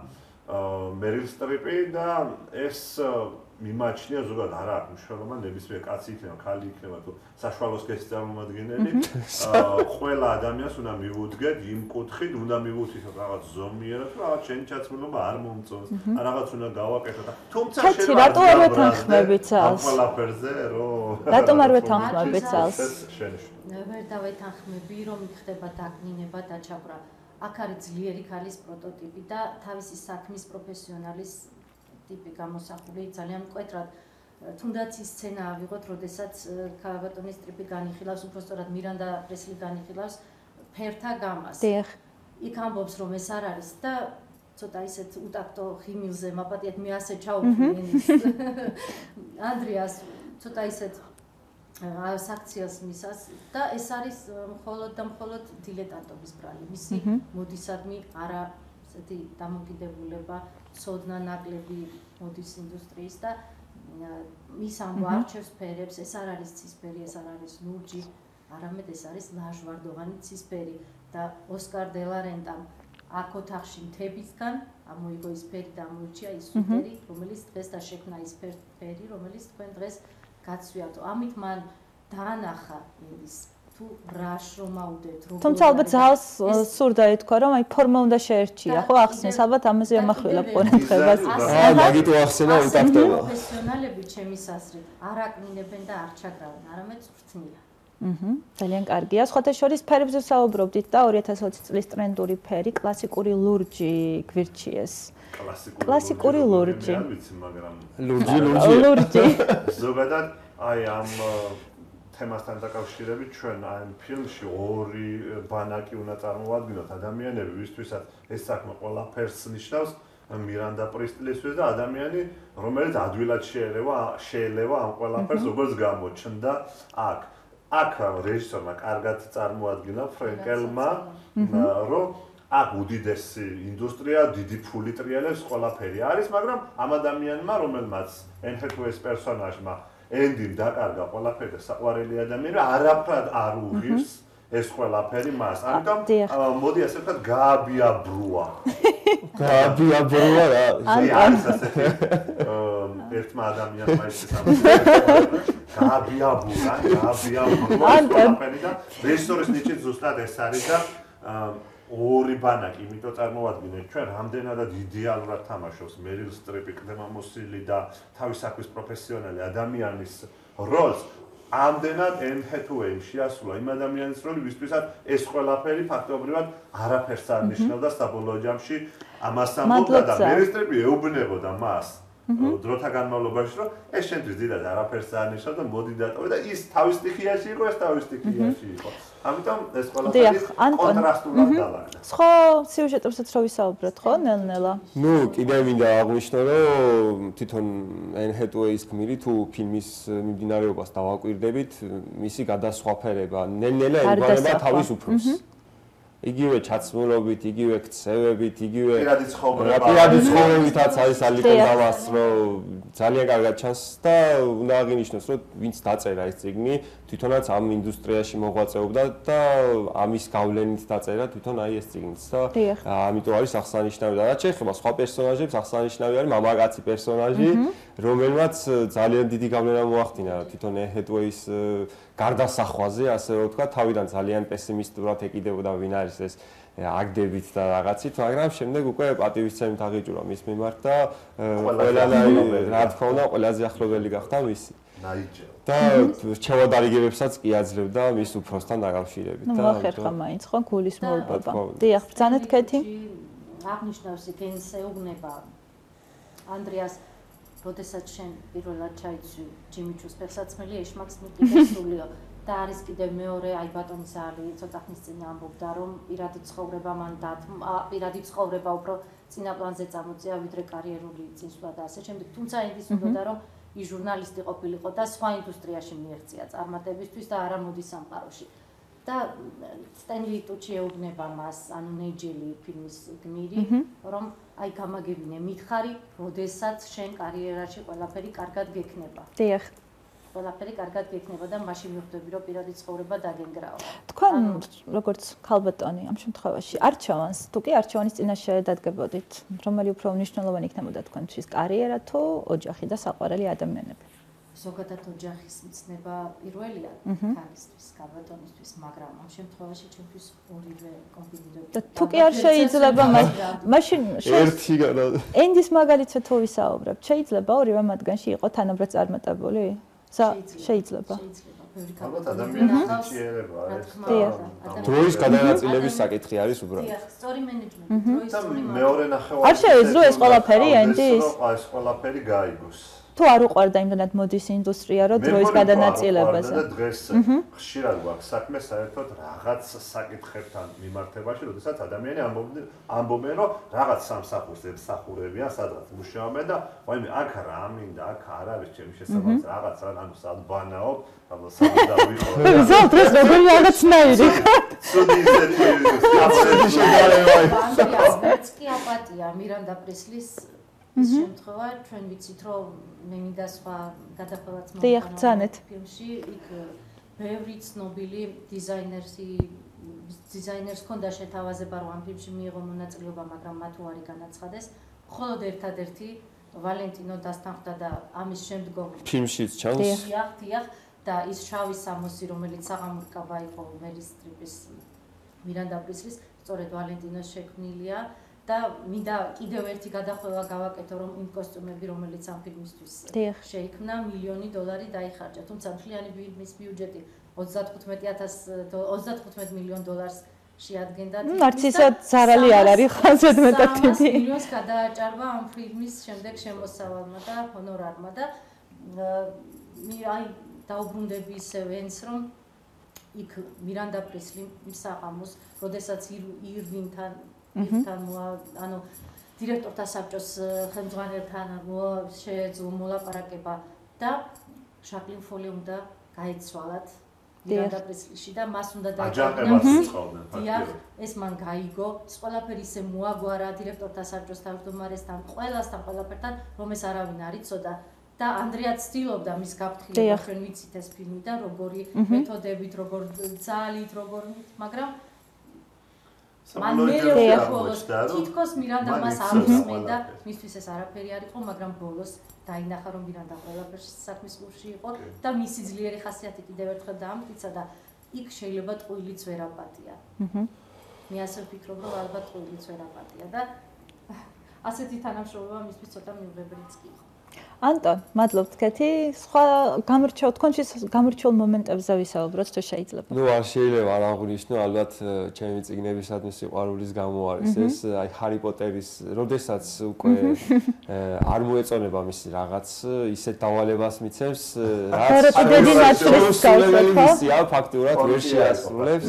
[SPEAKER 2] მერილ სტრიპი და ეს მიმაჩნია ზოგადად არა აქვს მნიშვნელობა ნებისმიერ კაცი იქნება, ხალი იქნება თუ საშუალო სქესის წარმომადგენელი, ყველა ადამიანს უნდა მიუდგეთ იმ კუთხით, უნდა მივუთითოთ რაღაც ზომიერად, რაღაც შენი ჩაცმულობა არ მომწონს, რაღაც უნდა გავაკეთო და თუმცა
[SPEAKER 1] შეიძლება რატო არ ვეთანხმებით ძალს?
[SPEAKER 2] ყველაფერზე რომ
[SPEAKER 1] რატომ არ ვეთანხმებით ძალს?
[SPEAKER 3] ვერ დავეთანხმები რომ იქნება დაკნინება და ჩაბრა. აქ არის ძლიერი ქალის პროტოტიპი და თავისი საქმის პროფესიონალის ტიპი გამოსახული ძალიან მკვეთრად. თუნდაც ის სცენა ავიღოთ, როდესაც ქალბატონის სტრიპი განიხილავს, უბრალოდ მირანდა პრესლი განიხილავს ფერთა გამას. იქ ამბობს რომ ეს არ არის და ცოტა ისეთ უტაქტო ხიმილზე მაპატიეთ მე ასე ჩაუფრინე ანდრიას ცოტა ისეთ აქციას მისას და ეს არის მხოლოდ და მხოლოდ დილეტანტობის ბრალი. მისი მოდისადმი არა ესეთი დამოკიდებულება, ცოდნა ნაკლები მოდის ინდუსტრიის და მის ამბარჩევს ფერებს, ეს არ არის ცისფერი, ეს არ არის ლურჯი, არამედ ეს არის ლაჟვარდოვანი ცისფერი და ოსკარ დე ლა რენტამ აქ ოთახში მთებისგან ამოიგო ის ფერი და ამოიჩია ის ფერი, რომელიც დღეს დაშექმნა ის ფერი, რომელიც თქვენ დღეს გაცვიათო. ამით მან დაანახა ის თუ რა შრომაუდეთ როგორ.
[SPEAKER 1] თუმცა ალბათ ძალს სურდა ეთქვა რომ აი ფორმა უნდა შეერჩია, ხო ახსენს ალბათ ამაზე ამახვილა ყურადღებას.
[SPEAKER 4] მაგით ახსენა უტაქტება.
[SPEAKER 3] პროფესიონალები ჩემის აზრით არ აკნინებენ და არ ჩაგრავენ, არამედ წვრთნიან.
[SPEAKER 1] ძალიან კარგია. სხვათა შორის ფერებზე საუბრობდით და 2020 წლის ტრენდური ფერი კლასიკური ლურჯი გვირჩიეს. კლასიკური ლურჯი.
[SPEAKER 2] არ ვიცი, მაგრამ
[SPEAKER 1] ლურჯი.
[SPEAKER 2] ზოგადად აი ამ თემასთან დაკავშირებით ჩვენ აი ფილმში ორი ბანაკი უნდა წარმოვადგინოთ ადამიანები, ვისთვისაც ეს საქმე ყველაფერს ნიშნავს, მირანდა პრესტილისთვის და ადამიანი, რომელიც ადვილად შეელევა ამ ყველაფერს, როგორც გამოჩნდა აქ. აქ რეჟისორმა კარგად წარმოადგინა ფრენკელმა, რომ აქ უდიდესი ინდუსტრია, დიდი ფული ტრიალებს ყველაფერი არის, მაგრამ ამ ადამიანმა, რომელმაც ენჰეთუეს პერსონაჟმა ენდიმ დაკარგა ყველაფერი და საყვარელი ადამიანი არაფრად არ უღირს ეს ყველაფერი მას. ამიტომ მოდი ასე ვთქვათ, გააბიაბრუა.
[SPEAKER 4] გააბიაბრუა რა.
[SPEAKER 2] არის ასეთი ერთმა ადამიანმა ის გააბიაბრუა ყველაფერი და რეჟისორის ნიჭით ზუსტად ეს არის და ორი ბანაკი, იმიტომ წარმოვადგინეთ ჩვენ რამდენადად იდეალურად თამაშობს მერილ სტრიპი, ყდემამოსილი და თავის საქმის პროფესიონალი ადამიანის როლს. ამდენად Anne Hathaway შეასრულა იმ ადამიანის როლი, ვისთვისაც ეს ყველაფერი ფაქტობრივად არაფერს არ ნიშნავდა საბოლოო ჯამში ამას ამბობდა და მერილ სტრიპი ეუბნებოდა მას დროთა განმავლობაში, რომ ეს შენთვის დიდად არაფერს არ ნიშნავდა, მოდი დატოვე და ის თავის სტიქიაში იყო, ეს თავის სტიქიაში იყო. ამიტომ ეს ყველაფერი კონტრასტულად დაალაგდა.
[SPEAKER 1] ხო, სიუჟეტებსაც რო ვისაუბროთ, ხო, ნელ-ნელა.
[SPEAKER 4] ნუ, კიდევ მინდა აღვნიშნო, რომ თვითონ Anne Hathaway-ის გმირი თუ ფილმის მიმდინარეობას დავაკვირდებით, მისი გადასხვაფერება ნელ-ნელა ემყარება თავის უფროს. იგივე ჩაცმულობით, იგივე ქცევებით, იგივე პირადი ცხოვრებითაც არის ალიკონ დავას, რომ ძალიან კარგად ჩანს და უნდა აღინიშნოს, რომ ვინც დაწერა ეს წიგნი, თვითონაც ამ ინდუსტრიაში მოღვაწეობდა და ამის გავლენით დაწერა თვითონ აი ეს წიგნიც და ამიტომ არის აღსანიშნავი და რაც შეეხება სხვა პერსონაჟებს, აღსანიშნავი არის მამაკაცი პერსონაჟი, რომელმაც ძალიან დიდი გავლენა მოახდინა თვითონ Anne Hathaway-ის გარდასახვაზე, ასე რომ ვთქვა, თავიდან ძალიან პესიმისტურად ეკიდებოდა ვინ არის ეს აგდებით და რაღაცით, მაგრამ შემდეგ უკვე პატივისცემით აღიჭურა მის მიმართ და ყველანაირი რა თქმა უნდა ყველაზე ახლობელი გახდა მისი. და რჩევადარიგებებსაც კი აძლევდა მის უფროსთან დაკავშირებით და
[SPEAKER 1] მოახერხა მაინც ხო გულის მოუპობა. დიახ, ბრძანეთ კეთი.
[SPEAKER 3] აღნიშნავს იქენს ეუბნება ანდრიას როდესაც შენ პირველად ჩაიცვი ჯიმი ჩუს ფეხსაცმელი ეშმაკს მიყიდესულიო და არის კიდევ მეორე აი ბატონის ალი ცოტა ხნის წინ ამბობდა რომ პირადი ცხოვრება მან პირადი ცხოვრება უფრო წინა პლანზე წამოწია ვიდრე კარიერული წინსვლა და ასე შემდეგ თუმცა იმის უნდა რომ ის ჟურნალისტი ყოფილიყო და სხვა ინდუსტრიაში მიეღწია წარმატებისთვის და არა მოდის სამყაროში და სტენლი ტუჩი ეუბნება მას ანუ ნეიჯელი ფილმის გმირი რომ აი გამაგებინე მითხარი როდესაც შენ კარიერაში ყველაფერი კარგად გექნება
[SPEAKER 1] დიახ
[SPEAKER 3] ყველაფერი კარგად გექნება და მაშინ მიხვდები რომ პირადი ცხოვრება დაგენგრაო
[SPEAKER 1] თქვენ როგორც ქალბატონი ამ შემთხვევაში არჩევანს თუ კი არჩევანის წინაშე დადგებოდით რომელი უფრო მნიშვნელოვანი იქნებოდა თქვენთვის კარიერა თუ ოჯახი და საყვარელი ადამიანები
[SPEAKER 3] ზოგადად ოჯახის მცნება პირველია ქალისთვის, ქალბატონისთვის, მაგრამ ამ შემთხვევაში ჩემთვის ორივე კომბინირებული.
[SPEAKER 1] და თუ კი არ შეიძლება მაშინ
[SPEAKER 4] ერთი განა
[SPEAKER 1] ენდის მაგალითად თუ ვისაუბრებთ, შეიძლება ორივე მათგანში იყოს თანაბრად წარმატებული? შეიძლება.
[SPEAKER 2] ალბათ ადამიანის ჭიერება ეს
[SPEAKER 4] დროის გადანაწილების საკითხი არის უბრალოდ.
[SPEAKER 3] დიახ, სწორი მენეჯმენტი, დროის სწორი
[SPEAKER 1] არ შეეძლო ეს ყველაფერი ენდის?
[SPEAKER 2] ეს ყველაფერი გაიგოს.
[SPEAKER 1] თუ არ უყვარდა იმდანად მოდის ინდუსტრია, რომ დროის გადანაწილებაზე.
[SPEAKER 2] და დღეს ხშირად გვაქვს საქმე საერთოდ რაღაც საკითხებთან მიმართებაში, როდესაც ადამიანი ამბობენ, რომ რაღაც სამსახურს ემსახურებიან, სადღაც მუშაობენ და ვაიმე, აქ რა მინდა, აქ არ არის ჩემი შესაბამისი რაღაც რა, ანუ სადბანაო, სამუდავო.
[SPEAKER 1] ზოგ დღეს როგორი რაღაცნაირი.
[SPEAKER 2] სუდი ისეთი შეგარება.
[SPEAKER 3] ანდრიას კი აპატია მირანდა პრესლის ის შემთხვევა ჩვენ ვიცით რომ მე მინდა სხვა გადახვევაც
[SPEAKER 1] მოხდა
[SPEAKER 3] ფილმში იქ ბევრი ცნობილი დიზაინერს ჰქონდა შეთავაზება რომ ამ ფილმში მიიღო მონაწილეობა მაგრამ მათ უარი განაცხადეს მხოლოდ ერთადერთი ვალენტინო დასთანხმდა და ამის შემდგომ
[SPEAKER 4] ფილმშიც ჩანს
[SPEAKER 3] დიახ და ის შავი სამოსი რომელიც საღამოთკავა იყო მერილ სტრიპის მირანდა პრესლის სწორედ ვალენტინოს შექმნილია და მინდა კიდევ ერთი გადახვევა გავაკეთო რომ იმ კოსტუმები რომელიც ამ ფილმისთვის შეიქმნა $1 მილიონი დაიხარჯა თუმცა მთლიანი ფილმის ბიუჯეტი 35 მილიონ დოლარს შეადგენდა
[SPEAKER 1] არც ისე ზარალი არ არის ხანზედმეტად დიდი
[SPEAKER 3] $100 მილიონს გადააჭარბა ამ ფილმის შემდეგ შემოსავალმა და ჰონორარმა და აი დაუბრუნდები ისევ ენს რომ იქ მირანდა პრესლი საღამოს როდესაც ირვინთან ანუ დირექტორთა საბჭოს ხელმძღვანელთან შეეძლო მოლაპარაკება და შაკლინ ფოლი უნდა გაეცვალათ მირანდა პრესლიში და მას უნდა
[SPEAKER 2] დააჯანყებათ.
[SPEAKER 3] ეს მან გაიგო, ეს ყველაფერი ისე მოაგვარა დირექტორთა საბჭოს თავმჯდომარესთან, ყველასთან, ყველაფერთან, რომ ეს არავინ არ იცოდა და ანდრია ცდილობდა მის გაფრთხილებას, ჩვენ ვიცით ეს ფილმი და როგორი მეთოდებით, როგორ ძალით, როგორ, მაგრამ მან მეორე ბოლოს თითქოს მირანდა მას არ უსმენდა, მისთვის ეს არაფერი არ იყო, მაგრამ ბოლოს დაინახა, რომ მირანდა ყველაფერში საქმის გულში იყო და მისი ძლიერი ხასიათი კიდევ ერთხელ დაამტკიცა და იქ შეიძლება ტყუილიც ვერ აპატია. მე ასე ვფიქრობ, რომ ალბათ ტყუილიც ვერ აპატია და ასეთი თანამშრომლობა მისთვის ცოტა მიუღებელიც კი იყო.
[SPEAKER 1] ანტონ, მადლობთ კეთი. სხვა თქვენში გამორჩეულ მომენტებზე ვისაუბროთ, თუ შეიძლება.
[SPEAKER 4] ნუ არ შეიძლება არ აღვნიშნო, ალბათ ჩემი წიგნებისადმი სიყვარულის გამო არის ეს, აი ჰარი პოტერის, როდესაც უკვე არ მოეწონება მისი რაღაც, ისეთ დავალებას მიცემს,
[SPEAKER 1] რაც დედი ნაცვლის
[SPEAKER 4] მისია, ფაქტურად ვერ შეასრულებს.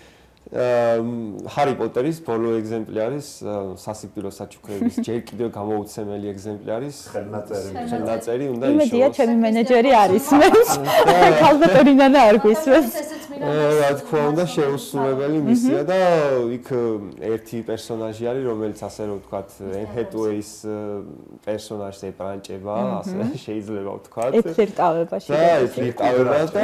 [SPEAKER 4] ჰარი პოტერის ბოლო ეგზემპლიარის სასიკვდილო საჩუქრების ჯერ კიდევ გამოუცემელი ეგზემპლიარის ხელნაწერი უნდა იშოვოს. იმედია ჩემი მენეჯერი არ ისმენს.
[SPEAKER 1] ალბათ რინანა არ გვისმენს.
[SPEAKER 4] რა თქმა უნდა შეუსრულებელი მისია და იქ ერთი პერსონაჟი არის რომელიც ასე რომ ვთქვათ ენჰეტუეის პერსონაჟს ებრანჭება, ასე შეიძლება ვთქვათ.
[SPEAKER 1] ეფლირტავებაში.
[SPEAKER 4] და ეფლირტავება და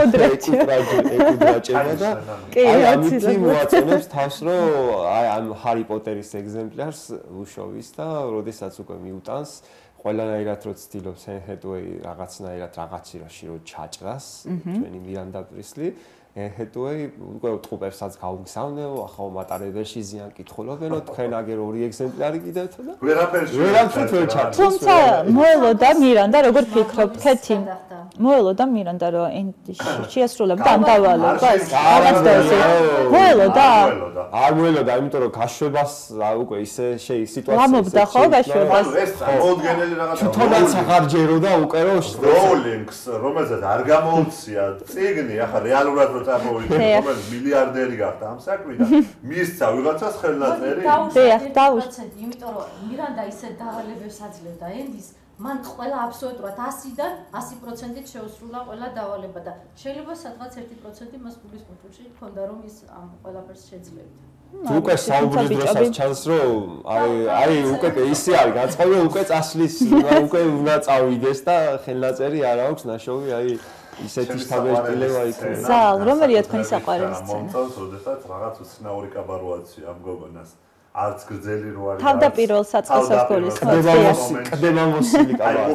[SPEAKER 4] ეკუდრაჭება და აი მოაწონებს თავს რომ აი ამ ჰარი პოტერის ეგზემპლიარს უშოვის და როდესაც უკვე მიუტანს ყველანაირად რო ცდილობს ენჰეტუეი რაღაცნაირად რაღაცირაში რო ჩაჭრას ჩვენი მირანდა პრისლი ენჰეტუეი უკვე ტყუპებსაც გაუგზავნებო ახლა მატარებელში ზიან კითხულობენო თქვენ აგერ ორი ეგზემპლიარი კიდევთ და ვერაფერით ვერ ჩაჭრას
[SPEAKER 1] თუმცა მოელოდა მირანდა როგორ ფიქრობ კეთი მოელოდა მირანდა რომ შეასრულებდა ამ დავალებას რაღაც დაზე მოელოდა
[SPEAKER 4] არ მოელოდა იმიტომ რომ გაშვებას უკვე ისე სიტუაცია
[SPEAKER 1] გამობდა ხო გაშვებას
[SPEAKER 2] ეს მოდგენელი რაღაცა
[SPEAKER 4] თვითონაც აღარ ჯეროდა უკვე რომ
[SPEAKER 2] როულინგს რომელზეც არ გამოუცია წიგნი ახლა რეალურად რო წამოვიდა რომელიც მილიარდერი გახდა ამ საქმიდან მისცა ვიღაცას ხელნაწერი
[SPEAKER 3] დაუშვით იმიტომ რომ მირანდა ისე დავალებებს აძლევდა ენდის მან ყველა აბსოლუტურად 100-დან 100%-ით შეუსრულა ყველა დავალება და შეიძლება სადღაც 1% მას გულის კუნთულში ჰქონდა რომ ის ამ ყველაფერს შეძლებდა.
[SPEAKER 4] უკვე საუბრის დროსაც ჩანს რომ აი უკვე ისე არის გაწყობილი უკვე წასვლის უკვე უნდა წავიდეს და ხელნაწერი არ აქვს ნაშოვი აი ისეთი შთაბეჭდილება იქნება.
[SPEAKER 1] ზალ რომელია თქვენი საყვარელი სცენა?
[SPEAKER 2] მომწონს როდესაც რაღაც უცნაური კაბაროაცია ამ გოგონას. არც გრძელი რო არის.
[SPEAKER 1] თავდაპირველ საწყისას გულისხმობს.
[SPEAKER 4] კდებამოსილი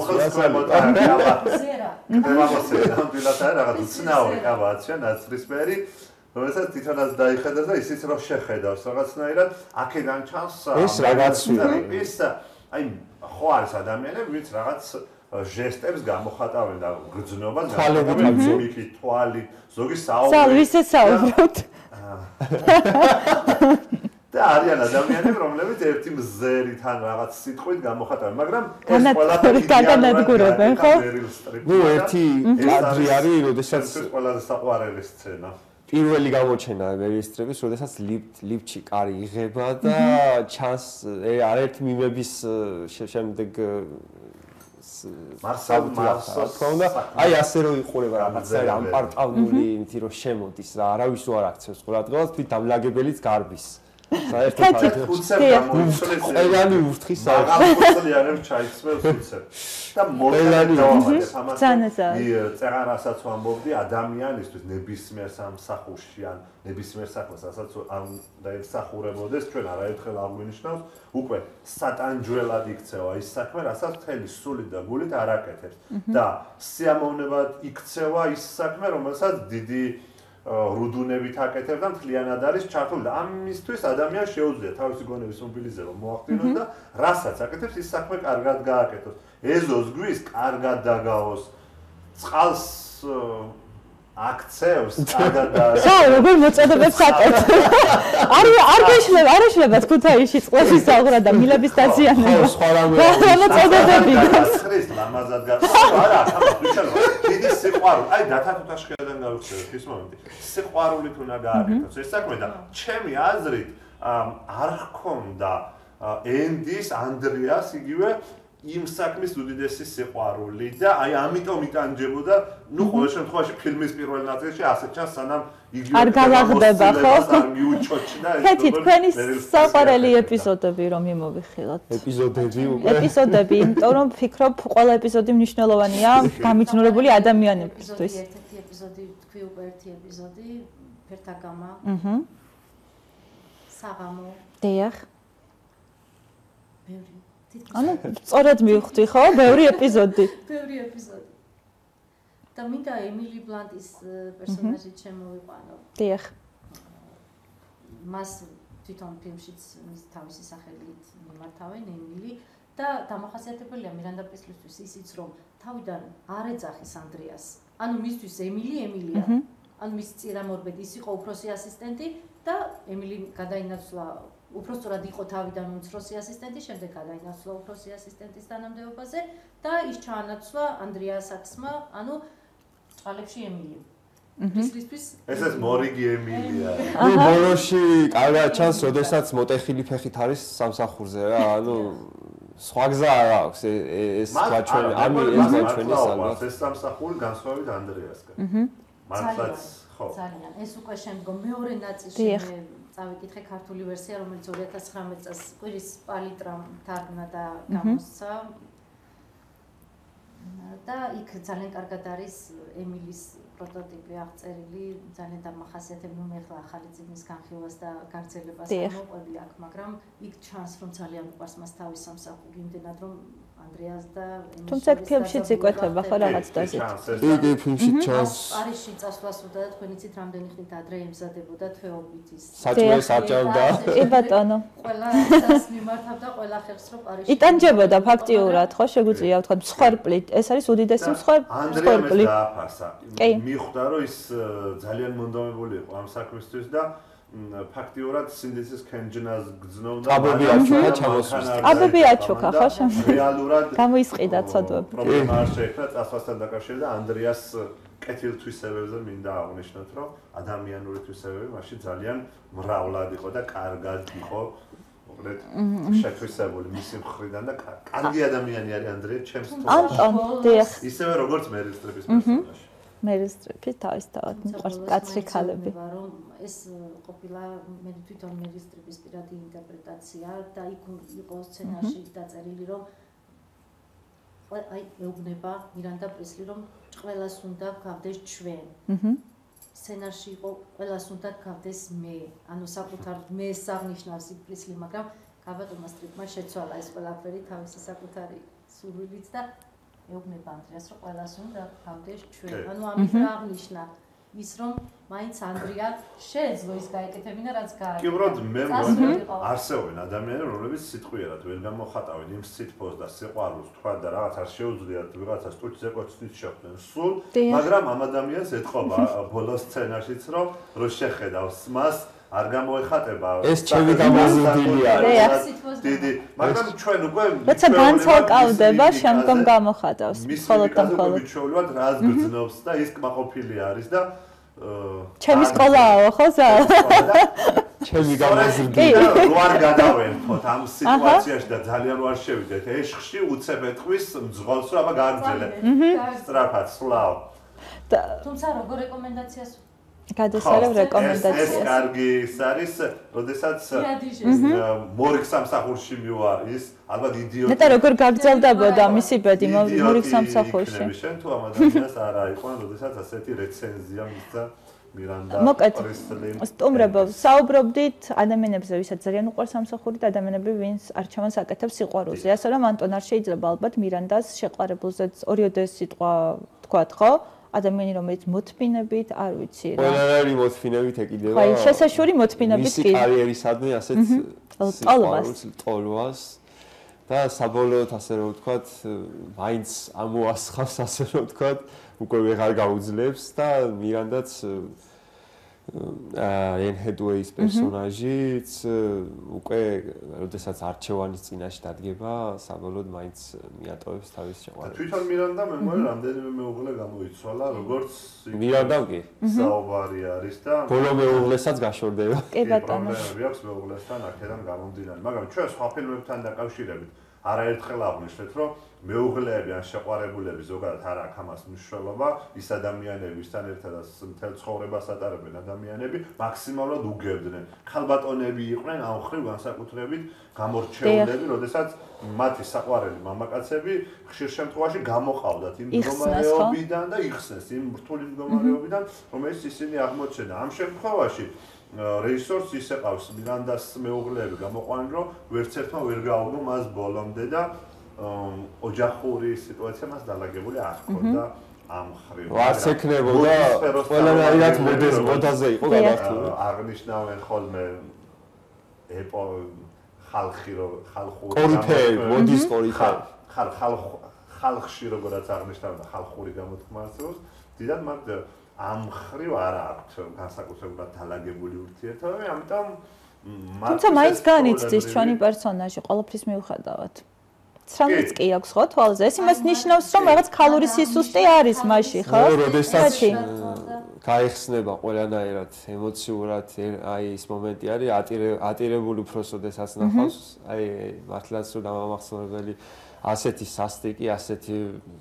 [SPEAKER 4] კაბაა.
[SPEAKER 2] კდებამოსილი ნამდვილად არის რაღაც უცნაური კაბაა, ნაცრისფერი, რომელსაც თვითონაც დაიხედა და ისიც რო შეხედავს რაღაცნაირად, აქედან ჩანს
[SPEAKER 4] ეს რაღაცია.
[SPEAKER 2] ის აი ხო არის ადამიანები, ვინც რაღაც ჟესტებს გამოხატავენ და გრძნობას გამოხატავენ მიკი თვალი ზოგი საუბარი.
[SPEAKER 1] ზალ ვისე საუბრობთ?
[SPEAKER 2] და არიან ადამიანები, რომლებიც ერთი მზერით ან რაღაც სიტყვით გამოხატავენ, მაგრამ ეს ყველაფერი
[SPEAKER 1] განადგურებენ, ხო?
[SPEAKER 4] ნუ ერთი კადრი არის, როდესაც
[SPEAKER 2] ყველაზე საყვარელი სცენა.
[SPEAKER 4] პირველი გამოჩენა ევერისტრების, როდესაც ლიფტში კარი იღება და ჩანს არაერთი მიმების შემდეგ მარსალ აი ასე რომ იყურება რაღაცა ამ პარტავნული იმითი რომ შემოდის რა არავის არ აქცევს ყურადღებას თვით დამლაგებელიც გარბის საერთოდ
[SPEAKER 2] უცებ გამოიწვევს
[SPEAKER 4] ყველანი ურთხის
[SPEAKER 2] აღარ ჩაიცმევს უცებ და მოკლედ დავამატებ ამას წერანასაც ვამბობდი ადამიანისთვის ნებისმიერ სამსახურში ან ნებისმიერ საქმეს რასაც უნდა ემსახურებოდეს ჩვენ არაერთხელ აღვნიშნავს უკვე სატანჯველად იქცევა ის საქმე რასაც მთელი სულით და გულით არ აკეთებს და სიამოვნებად იქცევა ის საქმე რომელსაც დიდი რუდუნებით აკეთებ და მთლიანად არის ჩართული და ამისთვის ადამიანს შეუძლია თავისი გონების მობილიზება მოახდინოს და რასაც აკეთებს ის საქმე კარგად გააკეთოს ეზოს გვის კარგად დაგაოს წყალს აქცევს კარგად და
[SPEAKER 1] საუ როგორ მოწოდებებს აკეთებს არ ეშლება ქუთაისში წყლის აღრა და მილების დაზიანება
[SPEAKER 4] სხვა რამე
[SPEAKER 1] მოწოდებები
[SPEAKER 2] ხრის ლამაზად არა დიდი სიყვარული აი დათათუთაშქედან გავიხსენებ ის მომენტი სიყვარულით უნდა გააკეთოს ეს საქმე და ჩემი აზრით არ ჰქონდა ენდის ანდრიას იგივე იმ საქმის უდიდესი სიყვარული და აი ამიტომ იტანჯებოდა, ნუ ყოველ შემთხვევაში ფილმის პირველ ნაწილში ასე ჩანს, სანამ იგივე
[SPEAKER 1] არ გავაღდება, ხო?
[SPEAKER 2] არ მიუჩოჩდა ეს.
[SPEAKER 1] კეთი, თქვენი საყვარელი ეპიზოდები რომ მიმოვიხილოთ. ეპიზოდები, იმიტომ რომ ვფიქრობ, ყველა ეპიზოდი მნიშვნელოვანია გამიჯნურებული ადამიანებისთვის.
[SPEAKER 3] ერთ-ერთი ეპიზოდი, თქვი უკვე ერთი ეპიზოდი, ფერთაგამა. საღამო.
[SPEAKER 1] დიახ.
[SPEAKER 3] ბევრი.
[SPEAKER 1] ანუ სწორად მივხვდი, ხო? ბევრი ეპიზოდი.
[SPEAKER 3] ბევრი ეპიზოდი. და მინდა ემილი ბლანტის პერსონაჟი შემოვიყვანო.
[SPEAKER 1] დიახ.
[SPEAKER 3] მას თვითონ ფილმშიც თავისი სახელით მიმართავენ ემილი და დამახასიათებელია მირანდა პრისლისთვის ისიც რომ თავიდან არ ეძახის ანდრეას. ანუ მისთვის ემილია. ანუ მის წინამორბედ ის იყო უფროსი ასისტენტი და ემილი გადაინაცვლა უпростоრად იყო თავიდან უმცროსი ასისტენტი, შემდეგ გადაინაცვლა უფროსი ასისტენტის თანამდებობაზე და ის ჩაანაცვლა ანდრეასაცმა, ანუ წყალებში ემილი. პრისლისთვის
[SPEAKER 2] ეს მორიგი ემილია.
[SPEAKER 4] ნუ ბოლოში კარგად ჩანს, როდესაც მოტეხილი ფეხით არის სამსახურზე რა, ანუ სხვა გზა არ აქვს ეს გვაჩვენი, ეს გვაჩვენის ალბათ.
[SPEAKER 2] ეს სამსახური განსხვავებით ანდრეასგან. მართლაც ხო.
[SPEAKER 3] ძალიან. ეს უკვე შემდგომ მეორე ნაწილში მე წავიკითხე ქართული ვერსია, რომელიც 2019 წელს კვირის პალიტრამ თარგმნა და გამოსცა. და იქ ძალიან კარგად არის ემილის პროტოტიპი აღწერილი, ძალიან დამახასიათებელი, მე ახლა ახალი წიგნის განხილვას და გაგრძელებას მოყვები აქ, მაგრამ იქ ჩანს რომ ძალიან უყვარს მას თავის სამსახური, იმდენად რომ ანდრეას და ემილი
[SPEAKER 1] თუმცა ფილმშიც იკვეთება ხო რაღაც დაზით.
[SPEAKER 4] იგი ფილმში ჩანს.
[SPEAKER 3] პარიზში წასვლას უდადა თქვენ იცით რამდენი ხნით ადრე ემზადებოდა თვეობით ის.
[SPEAKER 4] საჭმელს არჭავდა.
[SPEAKER 1] კი ბატონო.
[SPEAKER 3] ყველა წას მიმართავდა ყველა ხერხს რომ პარიზში.
[SPEAKER 1] იტანჯებოდა ფაქტიურად, ხო, შეგვიძლია ვთქვათ, მსხვერპლით. ეს არის უდიდესი მსხვერპლი.
[SPEAKER 2] მიხვდა რომ ის ძალიან მონდომებული იყო ამ საქმისთვის და ფაქტიურად სინდისის კენჯნას გძნობდა.
[SPEAKER 4] აბები აჩოქა ჩამოსვლა.
[SPEAKER 1] აბები აჩოქა, ხო,
[SPEAKER 2] რეალურად
[SPEAKER 1] გამოისყიდა ცოდვები.
[SPEAKER 2] პრობლემა არ შეექმნა წასვლასთან დაკავშირებით და ანდრეას კეთილთვისებებზე მინდა აღნიშნოთ, რომ ადამიანური თვისებები მაშინ ძალიან მრავლად იყო და კარგად იყო. მოკლედ შეთვისებული მისი მხრიდან და კარგი ადამიანი არის ანდრეა ჩემს თვალში.
[SPEAKER 1] ანტონ, დიახ.
[SPEAKER 2] ისევე როგორც მერილ სტრიპის პერსონაჟი.
[SPEAKER 1] მერილ სტრიპი თავისთავად მიყვარს კაცრი ქალები.
[SPEAKER 3] ეს ყოფილა მე თვითონ მერილ სტრიპის პირადი ინტერპრეტაცია და იქ იყო სცენარში დაწერილი რომ აი ეუბნება მირანდა პრისლი რომ ყველას უნდა გავდეს ჩვენ. სცენარში იყო ყველას უნდა გავდეს მე. ანუ საკუთარ მეს აღნიშნავს პრისლი, მაგრამ გაბატონმა სტრიპმა შეცვალა ეს ყველაფერი თავისი საკუთარი სურვილით და ეუბნება ანდრეას რომ ყველას უნდა გავდეს ჩვენ. ანუ ამით რა აღნიშნა ის რომ მაინც ანდრია შეეძლო ის გაეკეთებინა რაც გააკეთა.
[SPEAKER 2] კი უბრალოდ მე მგონი არსებობენ ადამიანები რომლებიც სიტყვიერად ვერ გამოხატავენ იმ სიტყვას და სიყვარულს თქვა და რაღაც არ შეუძლიათ ვიღაცას ტუჩზე კვეთით შეხვდნენ სულ, მაგრამ ამ ადამიანს ეთყობა ბოლოს სცენაშიც რომ შეხედავს მას არ გამოეხატება
[SPEAKER 4] ეს ჩემი გამოზრდილი არის.
[SPEAKER 2] დიდი, მაგრამ ჩვენ უკვე
[SPEAKER 1] როცა განცალკავდება, შემდგომ გამოხატავს.
[SPEAKER 2] ხოლოდ და ხოლოდ ჩვეულებრივად რას გძნობს და ის კმაყოფილი არის და
[SPEAKER 1] ჩემი სკოლაა, ხო ზა?
[SPEAKER 4] ჩემი გამოზრდილი.
[SPEAKER 2] რო არ გადავერთოთ ამ სიტუაციაში და ძალიან არ შევიდეთ ეშხში უცებ ეთქვის მძღოლს რომ აბა გააგრძელე. სწრაფად, სლავ.
[SPEAKER 3] თუმცა როგორ რეკომენდაციას
[SPEAKER 1] გადასარევ რეკომენდაციას.
[SPEAKER 2] ეს კარგი ის არის, როდესაც მორიგ სამსახურში მივა ის, ალბათ იდიოტი.
[SPEAKER 1] ნეტა როგორ გაგრძელდებოდა მისი ბედი მორიგ სამსახურში.
[SPEAKER 2] შენ თუ ამ ადამიანს არ აიყვან, როდესაც ასეთი რეცენზია მისცა მირანდა პრისლიმ.
[SPEAKER 1] სტუმრებო, საუბრობდით ადამიანებზე, ვისაც ძალიან უყვარს სამსახური და ადამიანები, ვინც არჩევანს აკეთებს სიყვარულზე. ასე რომ ანტონ არ შეიძლება ალბათ მირანდას შეყარებულზეც ორიოდე სიტყვა თქვათ, ხო? ადამიანი რომელიც მოთმინებით, არ ვიცი რა.
[SPEAKER 4] ყველანაირი მოთმინებით ეკიდება.
[SPEAKER 1] ხო, შესაშური მოთმინებით კი.
[SPEAKER 4] მისი კარიერისადმი ასეთ ტოლვას და საბოლოოდ ასე რომ ვთქვათ, მაინც ამოასხავს ასე რომ ვთქვათ, უკვე ვეღარ გაუძლებს და მირანდაც ენ ჰედუეის პერსონაჟიც უკვე როდესაც არჩევანის წინაშე დადგება, საბოლოოდ მაინც მიატოვებს თავის შეყვარებას.
[SPEAKER 2] თვითონ მირანდა მე მგონი რამდენიმე მეუღლე გამოიცვალა, როგორც
[SPEAKER 4] მირანდამ კი
[SPEAKER 2] საუბარი არის და
[SPEAKER 4] ბოლო მეუღლესაც გაშორდება.
[SPEAKER 1] კი ბატონო.
[SPEAKER 2] პრობლემები აქვს მეუღლესთან აქედან გამომდინარე, მაგრამ ჩვენ სხვა ფილმებთან დაკავშირებით არაერთხელ აღნიშნეთ, რომ მეუღლეები ან შეყვარებულები ზოგადად არ აქვს ამას მნიშვნელობა, ის ადამიანები, ვისთან ერთადაც მთელ ცხოვრებას ატარებენ ადამიანები, მაქსიმალურად უგებდნენ. ქალბატონები იყვნენ ამ ხრივ განსაკუთრებით გამორჩეულები, როდესაც მათი საყვარელი მამაკაცები ხშირ შემთხვევაში გამოყავდათ იმ მდგომარეობიდან და იხსნეს იმ რთული მდგომარეობიდან, რომელიც ისინი აღმოჩნდა. ამ შემთხვევაში რეჟისორს ისე ყავს მირანდას მეუღლეები გამოყვანილი, რომ ვერც ერთმა ვერ გაუგო მას ბოლომდე და ოჯახური სიტუაცია მას დალაგებული არ ჰქონდა ამ ხრივ.
[SPEAKER 4] რაც ექნებოდა ყველანაირად მოდაზე იყო გადართული.
[SPEAKER 2] აღნიშნავენ ხოლმე ხალხი ხალხური
[SPEAKER 4] კორიფეები, მოდის კორიფეები.
[SPEAKER 2] ხალხში როგორაც აღნიშნავდა ხალხური გამოთქმა არსებობს, დიდად მათ ამ ხრივ არ აქვს განსაკუთრებულად დალაგებული ურთიერთობები, ამიტომ
[SPEAKER 1] თუმცა მაინც განიცდის ჩვენი პერსონაჟი ყოველთვის მიუხედავად. ცრამლიც კი აქვს ხო თვალზე? ეს იმას ნიშნავს, რომ რაღაც ქალური სისუსტე არის მასში, ხო?
[SPEAKER 4] როდესაც გაიხსნება ყველანაირად ემოციურად, აი ეს მომენტი არის ატირებული უფროს, როდესაც ნახავს, აი მართლაც რომ დამამახსოვრებელი ასეთი სასტიკი, ასეთი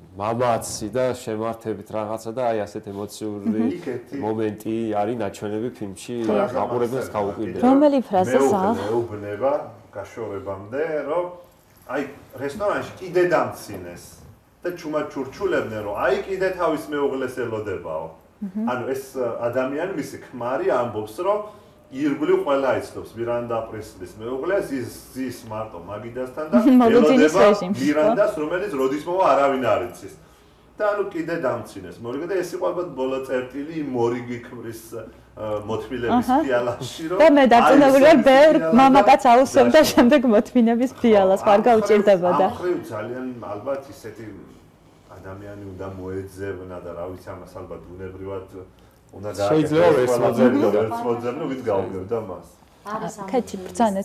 [SPEAKER 4] მამაცი და შემართებით რაღაცა და აი ასეთ ემოციური მომენტი არის ნაჩვენები ფილმში, აყურებელს გაუკვირდება.
[SPEAKER 1] რომელი ფრაზაა?
[SPEAKER 2] მეუბნება გაშორებამდე, რომ აი რესტორანში კიდე დამცინეს და ჩურჩულებდნენ, რომ აი კიდე თავის მეუღლეს ელოდებაო. ანუ ეს ადამიანი მისი ქმარი ამბობს, რომ ირგვლივ ყველა იცნობს მირანდა პრესლის მეუღლეს, ის მარტო მაგიდასთან და ელოდება მირანდას, რომელიც როდის მოვა არავინ არ იცის. და ანუ კიდე დამცინეს. მორიგე და ეს იყო ალბათ ბოლო წერტილი მორიგი ქმრის მოთმინების ფიალაში, რომ
[SPEAKER 1] და მე დარწმუნებული ვარ, ბევრ მამაკაც აუსებდა შემდეგ მოთმინების ფიალას, ხარ გაუჭირდებოდა.
[SPEAKER 2] ახრივ ძალიან ალბათ ისეთი ადამიანი უნდა მოეძებნა და რა ვიცი ამას ალბათ უნებრივად უნდა
[SPEAKER 4] შეიძლება ეს
[SPEAKER 2] მოძებნო ვით გავგებდა მას.
[SPEAKER 3] არის ამ
[SPEAKER 1] კეთილი ბრძანეთ.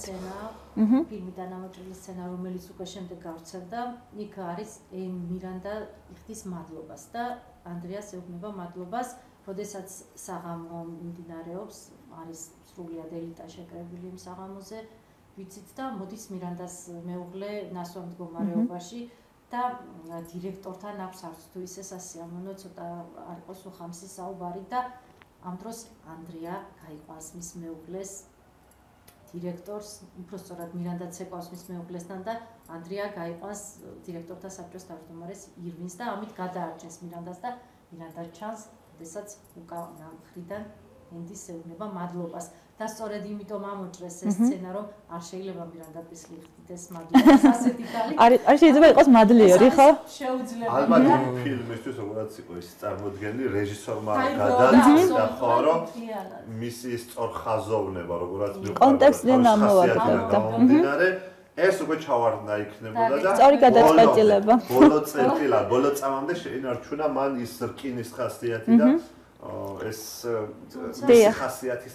[SPEAKER 3] ფილმიდან ამოჭრილი სცენა, რომელიც უკვე შემდეგ გავრცელდა, იქ არის მირანდა იხდის მადლობას და ანდრეას ეუბნება მადლობას, როდესაც საღამო მიმდინარეობს, არის სრულიად ელიტა შეკრებილი იმ საღამოზე, ვიცით და მოდის მირანდას მეუღლე ნასვამ მდგომარეობაში და დირექტორთან აქვს არც თუ ისე სასიამოვნო, ცოტა არ იყოს უხამსი საუბარი და ამ დროს ანდრეა გაიყვანს მის მეუღლეს დირექტორს, უბრალოდ მირანდა ცეკვავს მის მეუღლესთან და ანდრეა გაიყვანს დირექტორთა საბჭოს თავმჯდომარეს ირვინს და ამით გადაარჩენს მირანდას და მირანდა ჩანს, როდესაც უკან ამ მხრიდან ენდის ეუბნება მადლობას. და სწორედ იმიტომ ამოჭრეს ეს სცენა, რომ არ შეიძლება მირანდა პრესლი იხდიდეს მადლობას ასეთი ქალი.
[SPEAKER 1] არ შეიძლება იყოს მადლიერი, ხო?
[SPEAKER 3] შეუძლებელი.
[SPEAKER 2] ალბათ იმ ფილმისთვის როგორც იყო ის წარმოდგენილი რეჟისორმა გადაწყვიტა ხო, რომ მისი სწორხაზოვნება, როგორაც მიყვარდა
[SPEAKER 1] კონტექსტიდან ამოვარდა.
[SPEAKER 2] ეს უკვე ჩავარდნა იქნებოდა და
[SPEAKER 1] სწორი გადაწყვეტილება.
[SPEAKER 2] ბოლო წამამდე შეინარჩუნა მან ის რკინის ხასიათი და ეს ხასიათის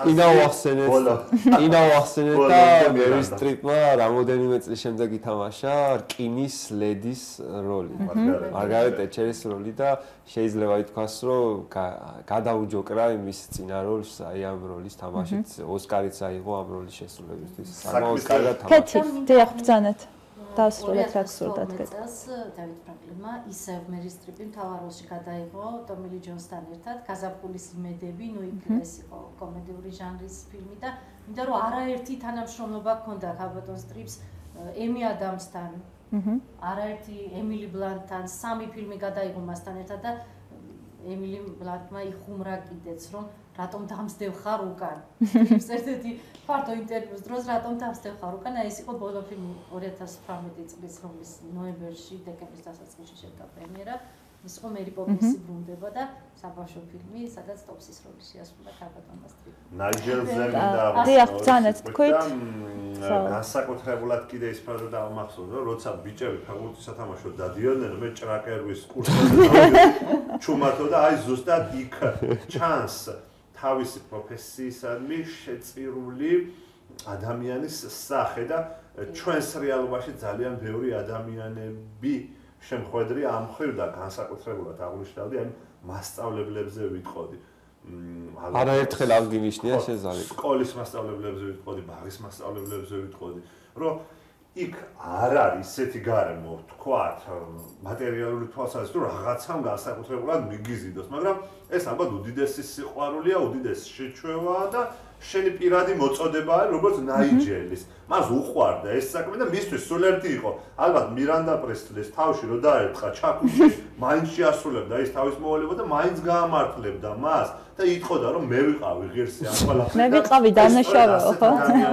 [SPEAKER 4] ინავახსენეთ და მერი სტრიპმა რამოდენიმე წლის შემდეგ ითამაშა რკინის ლედის როლი, მარგარეტ ტეტჩერის როლი და შეიძლება ითქვას, რომ გადაუჯოკრა იმის წინა როლს, აი ამ როლის თამაშით, ოსკარიც აიღო ამ როლის შესრულებისთვის. საკმაოდ კარგად თამაშა.
[SPEAKER 1] დიახ, ბრძანეთ. დასრულეთ რა გსურდათ გეტყვით.
[SPEAKER 3] დავით ფრანკლინმა ისევ მერი სტრიპი მთავარ როლში გადაიღო ტომი ლი ჯონსთან ერთად გაზაფხულის იმედები, ნუ იქ ეს იყო კომედიური ჟანრის ფილმი და მინდა რომ არაერთი თანამშრომლობა ჰქონდა ქალბატონ სტრიპს ემი ადამსთან, არაერთი ემილი ბლანტთან, 3 ფილმი გადაიღო მასთან ერთად და ემილი ბლანტმა იხუმრა კიდეც რომ რატომ დამსდევ ხარ უკან. ერთ-ერთი ფართო ინტერვიუს დროს რატომ დამსდევ ხარ უკან, აი ეს იყო ბოლო ფილმი 2018 წლის რომლის ნოემბერში, დეკემბრის დასაწყისში შედგა პრემიერა. ის იყო მერი პოპინსი ბრუნდება და საბავშვო ფილმი, სადაც ტოპსის როლი შეასრულა ქალბატონმა სტრიპმა.
[SPEAKER 2] ნაიჯელზე მინდა
[SPEAKER 1] დიახ, ბრძანეთ თქვით.
[SPEAKER 2] განსაკუთრებულად კიდე ის ფრაზა დავამახსოვრე, რომ როცა ბიჭები ფეხბურთის სათამაშოდ დადიოდნენ, მე ჭრაკერვის კურსზე ჩუმართო და აი ზუსტად იქ ჩანს თავისი პროფესიისადმი შეწირული ადამიანის სახე და ჩვენს რეალობაში ძალიან ბევრი ადამიანები შემხვედრია ამ ხრივ და განსაკუთრებულად აღნიშნავდი ამ მასწავლებლებზე ვიტყოდი.
[SPEAKER 4] არაერთხელ აღგინიშნია შეზარება.
[SPEAKER 2] სკოლის მასწავლებლებზე ვიტყოდი, ბაღის მასწავლებლებზე ვიტყოდი, რომ იქ არ არის ისეთი გარემო, თქვათ, მატერიალური თვალსაზრისით, რომ რაღაცამ განსაკუთრებულად მიგიზიდოს, მაგრამ ეს ალბათ უდიდესი სიყვარულია, უდიდესი შეჩვევაა და შენი პირადი მოწოდება არის, როგორც ნაიჯელის. მას უყვარდა ეს საქმე და მისთვის სულ ერთი იყო. ალბათ მირანდა პრესლის თავში რო დაერთხა ჩაკუში, მაინც შეასრულებდა ის თავის მოვალეობა და მაინც გაამართლებდა მას და იტყოდა რომ მე ვიყავი ღირსი ამ ყველაფერთან.
[SPEAKER 1] მე ვიყავი დამნაშავეო, ხო?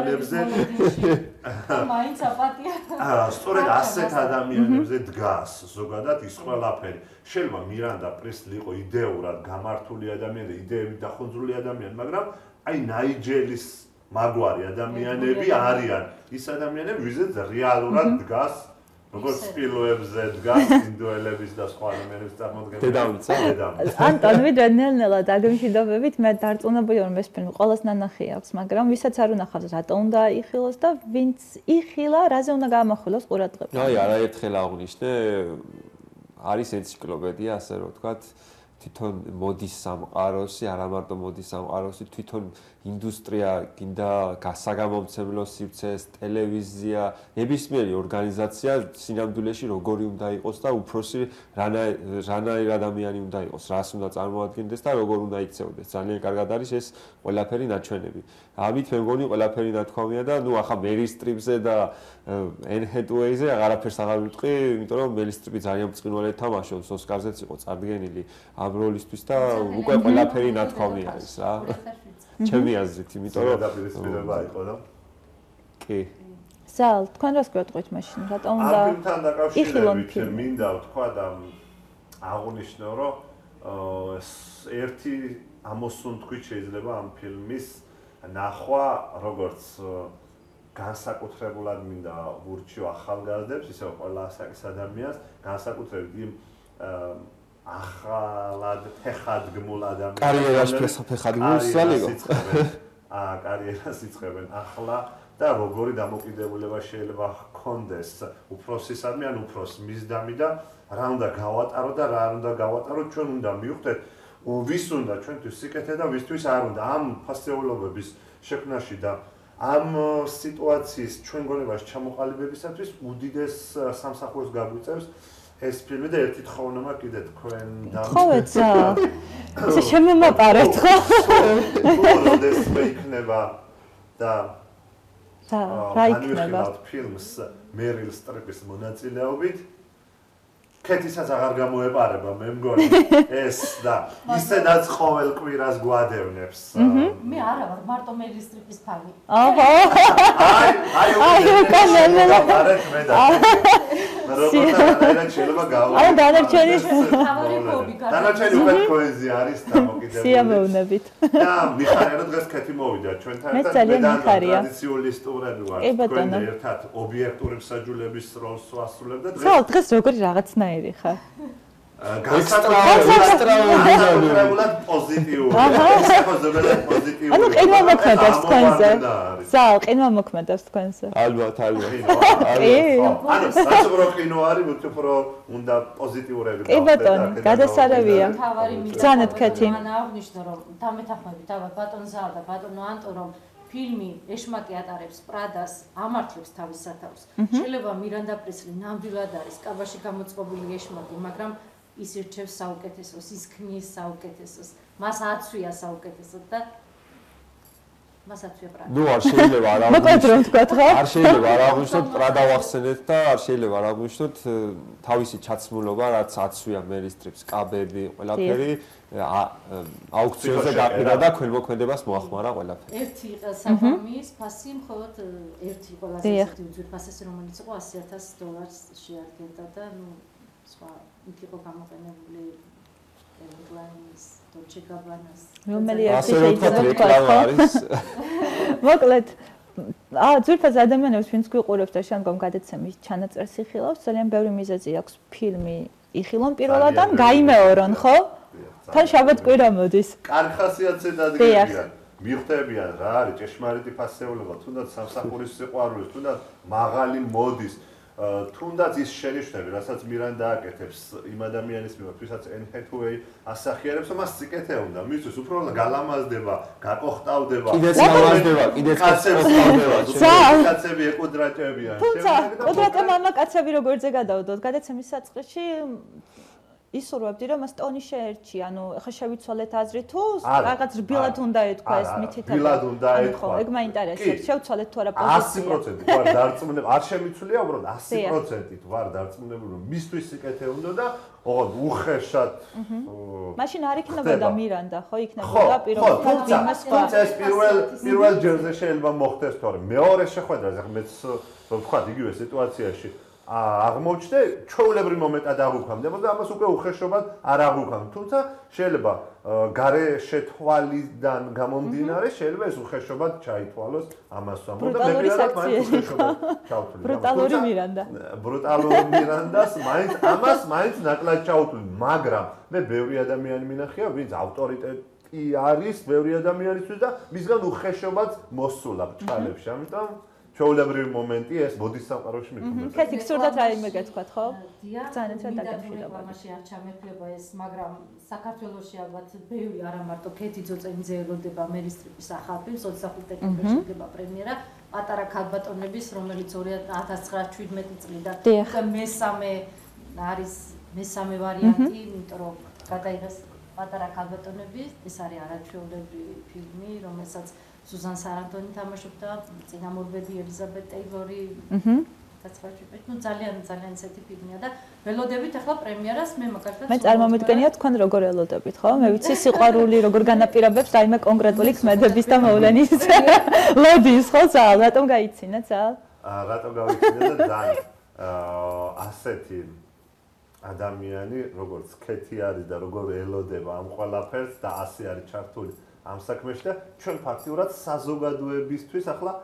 [SPEAKER 3] მაინც აპატია.
[SPEAKER 2] სწორედ ასეთ ადამიანებზე დგას ზოგადად ის ყველაფერი. შეიძლება მირანდა პრესლი იყო იდეურად გამართული ადამიანი და იდეებით დახონძრული ადამიანი, მაგრამ აი ნაიჯელის მაგვარი ადამიანები არიან ის ადამიანები, ვიზეც რეალურად დგას, როგორც სპილოებზე დგას ინდოელების და სხვა ადამიანების წარმოდგენები.
[SPEAKER 4] დედამიწა.
[SPEAKER 1] ანტონ, ვიდრე ნელ-ნელა დაგემშვიდობებით, მე დარწმუნებული ვარ, ეს ფილმი ყველას ნანახი აქვს, მაგრამ ვისაც არ უნახავს, რატო უნდა იხილოს და ვინც იხილა, რაზე უნდა გაამახვილოს ყურადღება.
[SPEAKER 4] აი, არაერთხელ აღვნიშნე, არის ენციკლოპედია, ასე რომ ვთქვათ, თვითონ მოდის სამყაროსი, არა მარტო მოდის სამყაროსი, თვითონ ინდუსტრია, გინდა გასაგამომცემლო სივრცეს, ტელევიზია, ნებისმიერი ორგანიზაცია სინამდვილეში როგორი უნდა იყოს და უფროსი რანაირ ადამიანი უნდა იყოს, რას უნდა წარმოადგენდეს და როგორ უნდა იქცეოდეს. ძალიან კარგად არის ეს ყველაფერი ნაჩვენები. ამით მე მგონი ყველაფერი ნათქვამია და ნუ ახლა მერი სტრიპზე და ენ ჰეტუეიზე აღარაფერს აღარ ვიტყვი, იმიტომ რომ მერი სტრიპი ძალიან ბრწყინვალედ თამაშობს, ოსკარზეც იყო წარდგენილი ამ როლისთვის და უკვე ყველაფერი ნათქვამი არის რა. ჩემი აზრით, იმიტომ რომ
[SPEAKER 2] დაპირისპირება იყო და
[SPEAKER 4] კი.
[SPEAKER 1] ზალ, თქვენ რას გვეტყვით მაშინ? რატო უნდა
[SPEAKER 2] ამ ფილმთან დაკავშირებით მინდა ვთქვა და აღვნიშნო, რომ ერთი ამოსუნთქვით შეიძლება ამ ფილმის ნახვა, როგორც განსაკუთრებულად მინდა ვურჩიო ახალგაზრდებს, ისე ყველა ასაკის ადამიანს, განსაკუთრებით იმ ახალად ფეხადგმულ ადამიანებს.
[SPEAKER 4] კარიერას ფეხადგმულს ზალიგო.
[SPEAKER 2] კარიერას იწყებენ ახლა და როგორი დამოკიდებულება შეიძლება ჰქონდეს უფროსისადმი ან უფროს მისდამი და რა უნდა გავატარო და რა არ უნდა გავატარო, ჩვენ უნდა მივხვდეთ ვის უნდა ჩვენთვის სიკეთე და ვისთვის არ უნდა ამ ფასეულობების შექმნაში და ამ სიტუაციის ჩვენ გონებაში ჩამოყალიბებისათვის უდიდეს სამსახურს გაგვიწევს ეს ფილმი და ერთი თხოვნა კიდე თქვენ
[SPEAKER 1] თხოვეცა ესე შემომაპარეთ ხო?
[SPEAKER 2] როდეს მეიქნება და
[SPEAKER 1] რა იქნება
[SPEAKER 2] ფილმს მერილ სტრიპის მონაწილეობით კეთისაც აღარ გამოეპარება მე მგონი ეს და ისედაც ყოველ კვირას გვადევნებს
[SPEAKER 3] მე არა ვარ მარტო მერილ სტრიპის ფანი
[SPEAKER 1] აჰა
[SPEAKER 2] აი უკანონო მე და როგორც შეიძლება გავა
[SPEAKER 1] აი დანარჩენი
[SPEAKER 2] დანარჩენი უკვე პოეზია არის დამოკიდებული
[SPEAKER 1] სიამოვნებით
[SPEAKER 2] და მიხარია რომ დღეს კეთი მოვიდა ჩვენთან და ტრადიციული სტუმრები ვართ თქვენ ერთად ობიექტური მსაჯულების როლს ვასრულებ და
[SPEAKER 1] დღეს როგორი რაღაცნაირი ხარ
[SPEAKER 2] განსაკუთრებულად პოზიტიური. განსაკუთრებულად პოზიტიური.
[SPEAKER 1] ანუ ყინვა მოქმედებს თქვენზე. ზალ, ყინვა მოქმედებს თქვენზე.
[SPEAKER 4] ალბათ.
[SPEAKER 2] ანუ საწურო ყინვა არის, უფრო უნდა პოზიტიურები
[SPEAKER 1] გახდეთ. კი ბატონო, გადასარევია. ბრძანეთ კეთი.
[SPEAKER 3] მან აღნიშნო რომ დამეთანხმებით ალბათ ბატონ ზალ და ბატონო ანტო რომ ფილმი ეშმაკი ატარებს პრადას ამართლებს თავის სათავს. შეიძლება მირანდა პრესლი ნამდვილად არის კაბაში გამოწყობილი ეშმაკი, მაგრამ ის ირჩევს საუკეთესოს, ის ქმნის საუკეთესოს, მას აცვია საუკეთესოდ და მას აცვია პრადა.
[SPEAKER 4] ნუ არ შეიძლება არ
[SPEAKER 1] აღვნიშნოთ. მოკლედ რომ თქვათ ხო?
[SPEAKER 4] არ შეიძლება არ აღვნიშნოთ პრადა ვახსენეთ და არ შეიძლება არ აღვნიშნოთ თავისი ჩაცმულობა, რაც აცვია მერი სტრიპს, კაბები, ყველაფერი აუქციონზე გაყიდა და ქველმოქმედებას მოახმარა ყველაფერი.
[SPEAKER 3] ერთი იყო საბამის ფასი, მხოლოდ ერთი ყველაზე ისეთი უძვირფასესი, რომელიც იყო $100,000 შეადგენდა და ნუ სხვა იქ იყო გამოყენებული რეკლამის დოლჩე გაბანას
[SPEAKER 1] რომელი ერთი შეიძლება თქვა მოკლედ ძვირფას ადამიანებს ვინც გვიყურებს და შემდგომ გადაცემის ჩანაწერს იხილავს ძალიან ბევრი მიზეზი აქვს ფილმი იხილონ პირველად ან გაიმეორონ ხო? თან შაბათ კვირა მოდის
[SPEAKER 2] კარგი ხასიათზე დადგებიან მიხვდებიან რა არის ჭეშმარიტი ფასეულობა თუნდაც სამსახურის სიყვარულის თუნდაც მაღალი მოდის თუნდაც ის შენიშვნები, რასაც მირანდა აკეთებს იმ ადამიანის მიმართ, ვისაც Anne Hathaway ასახიერებს, მას სიკეთე უნდა. მისთვის უფრო გალამაზდება, გაკოხტავდება,
[SPEAKER 4] კიდეც გამაზდება, კიდეც კაცებია.
[SPEAKER 2] კაცები ეკუდრაჭებიან.
[SPEAKER 1] თუმცა, ოდრატა მამაკაცები როგორ ზეგადავდოთ, გადაცემის საწყისში ისურვებდი რომ მას ტონი შეერჩი, ანუ ახლა შევიცვალეთ აზრი თუ რაღაც რბილად უნდა ეთქვა ეს მითითება.
[SPEAKER 2] რბილად უნდა ეთქვა.
[SPEAKER 1] ეგ მაინტერესებს. შევცვალეთ თუ არა პოზიცია.
[SPEAKER 2] 100% ვარ დარწმუნებული, არ შემიცვლია უბრალოდ 100% ვარ დარწმუნებული რომ მისთვის სიკეთე უნდა და ოღონდ უხეშად
[SPEAKER 1] მაშინ არ იქნებოდა მირანდა, ხო იქნებოდა პირველად იმას სხვა.
[SPEAKER 2] თუმცა ეს პირველ ჯერზე შეიძლება მოხდეს თორემ მეორე შეხვედრაზე ახლა მეც ვთქვა იგივე სიტუაციაში აღმოჩნდა ჩვეულებრივ მომენტად აღვქვამდა და ამას უკვე უხეშობად არ აღვქვამ. თუმცა შეიძლება გარე შეთვალიდან გამომდინარე შეიძლება ეს უხეშობად ჩაითვალოს ამას ვამბობ და მე ვიღაც მაინც უხეშობად ჩავთვლი.
[SPEAKER 1] ბრუტალური მირანდა.
[SPEAKER 2] ბრუტალური მირანდას ამას მაინც ნაკლად ჩავთვლი, მაგრამ მე ბევრი ადამიანი მინახია, ვინც ავტორიტეტი არის ბევრი ადამიანისთვის და მისგან უხეშობად მოსულა ბჭყალებში. ამიტომ ჩვეულებრივი მომენტი ეს ბოდის სამყაროში მithumets.
[SPEAKER 1] კეთი გსურდათ რაიმე გეთქვათ, ხო?
[SPEAKER 3] ძალიან ცოტა დაგემშვიდობა. მაშინ არ ჩამეფლება ეს, მაგრამ საქართველოში ალბათ ბევრი არა მარტო კეთი ძოწენიძე ელოდება მერი სტრიპის ახალფილმს 25 დეკემბერში დგება პრემიერა პატარა ქალბატონების, რომელიც 2019-17 წლიდან და მესამე არის მესამე ვარიანტი, იმიტომ რომ გადაიღეს პატარა ქალბატონები, ეს არის არაჩვეულებრივი ფილმი, რომელსაც Susan Sarandoni თამაშობდა, წინამორბედი ელიზაბეთ ტეილორი. ну ძალიან ესეთი ფილმია და ველოდებით ახლა პრემიერას მე მაგალითად
[SPEAKER 1] მე წარმომიდგენია თქვენ როგორ ელოდებით, ხო? მე ვიცი სიყვარული როგორ განაპირობებს რაიმე კონკრეტული ქმედების და მოვლენის ლოდის, ხო, ზალ, რატომ გაიცინე ზალ?
[SPEAKER 2] რატომ გავიცინე და ძალიან ასეთი ადამიანი როგორც კეთი არის და როგორ ელოდება ამ ყველაფერს და ასე არის ჩართული ამ საქმეში და ჩვენ ფაქტიურად საზოგადოებისთვის ახლა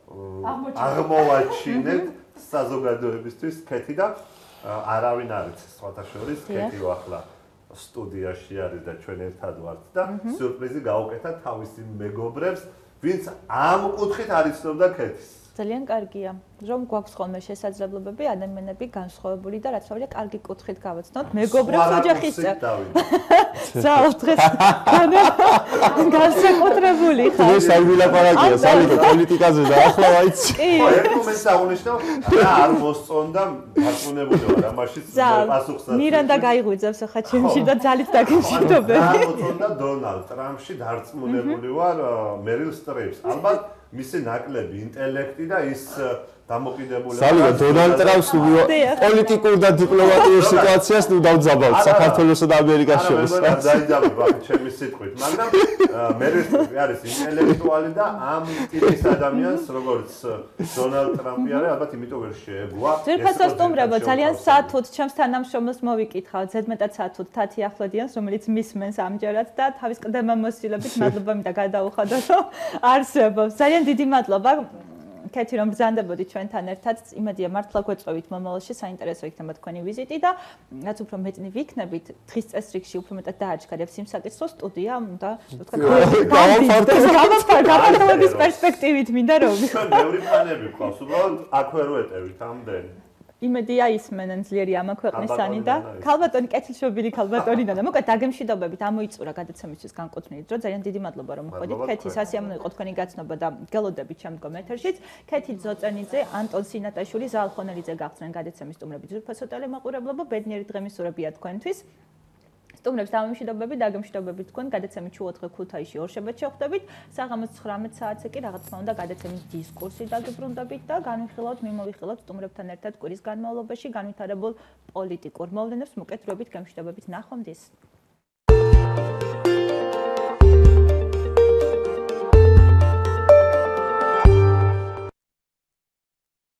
[SPEAKER 2] აღმოვაჩინეთ საზოგადოებისთვის კეთი და არავინ არ იცის სხვათა შორის კეთი ახლა სტუდიაში არის და ჩვენ ერთად ვართ და სიურპრიზი გავუკეთა თავისი მეგობრებს ვინც ამ კუთხით არ იცნობდა კეთის
[SPEAKER 1] ძალიან კარგია რომ გვაქვს ხოლმე შესაძლებლობები ადამიანები განსხვავებული და რაც ვარია კარგი კუთხით გავაცნოთ მეგობრებს ოჯახის ზაალ დღეს განსაკუთრებული ხარ
[SPEAKER 4] ეს არ ვილაპარაკია სალიკო პოლიტიკაზე და ახლა ვაიცი
[SPEAKER 2] ხო ერთ მომენტს აღნიშნავ რა არ მოსწონდა დარწმუნებული ვარ ამაშიც პასუხს
[SPEAKER 1] მირანდა გაიღვიძებს ახლა ჩემში და ძალით დაგემშვიდობები
[SPEAKER 2] რა მოსწონდა დონალდ ტრამპში დარწმუნებული ვარ მერილ სტრიპს ალბათ მისი ნაკლები ინტელექტი და ის დამოკიდებული
[SPEAKER 4] სალიკო დონალდ ტრამპს პოლიტიკურ და დიპლომატიურ სიტუაციას ნუ დავძაბავთ საქართველოსა და ამერიკას შორის.
[SPEAKER 2] არა, დაიძაბვა ჩემი სიტყვით, მაგრამ მერილ სტრიპი არის ინტელექტუალი და ამ ტიპის ადამიანს როგორც დონალდ ტრამპი არის, ალბათ იმიტომ ვერ შეეგუა.
[SPEAKER 1] ძირფასო სტუმრებო, ძალიან სათუთ ჩემს თანამშრომელს მოვიკითხავ, ზედმეტად სათუთ თათი ახლოდიანს, რომელიც მისმენს ამჯერად და თავის ყდემამოსილებით მადლობა მინდა გადაუხადო, რომ არსებობს. ძალიან დიდი მადლობა. კეთი რომ ბრძანდებოდი ჩვენთან ერთად, იმედია მართლა გვეწევით მომავალში საინტერესო იქნება თქვენი ვიზიტი და რაც უფრო მეტნი ვიქნებით, დღის წესრიგში უფრო მეტად დააჩქარებს იმ საკითხს, სტუდია უნდა ვთქვა გავაფართოვების პერსპექტივით მინდა რომ
[SPEAKER 2] ჩვენ ბევრი ფანები გვყავს, უბრალოდ აქ ვერ ვეტევით ამდენი.
[SPEAKER 1] იმედია ისმენენ ძლიერი ამა ქვეყნისანი და ქალბატონი კეთილშობილი ქალბატონი და მოკლედ დაგემშვიდობებით ამოიწურა გადაცემისთვის განკუთვნილი დრო ძალიან დიდი მადლობა რომ მოხვედით კეთი სასიამოვნო იყო თქვენი გაცნობა და გელოდებით შემდგომ ეთერშიც კეთი ძოწენიძე ანტონ სინატაშვილი ზაალ ხონელიძე გახდნენ გადაცემის სტუმრები ძვირფასო ტელემაყურებლობა ბედნიერი დღემისურებია თქვენთვის სტუმრებს დამემშვიდობებით დაგემშვიდობებით თქვენ გადაცემით ჩუოთხე ქუთაისში ორშაბათს შევხვდებით საღამოს 19 საათზე კი რა თქმა უნდა გადაცემის დისკურსი დაგიბრუნდებით და განვიხილავთ მიმოვიხილავთ სტუმრებთან ერთად კვირის განმავლობაში განვითარებულ პოლიტიკურ მოვლენებს მოკეთრობით გემშვიდობებით ნახვამდის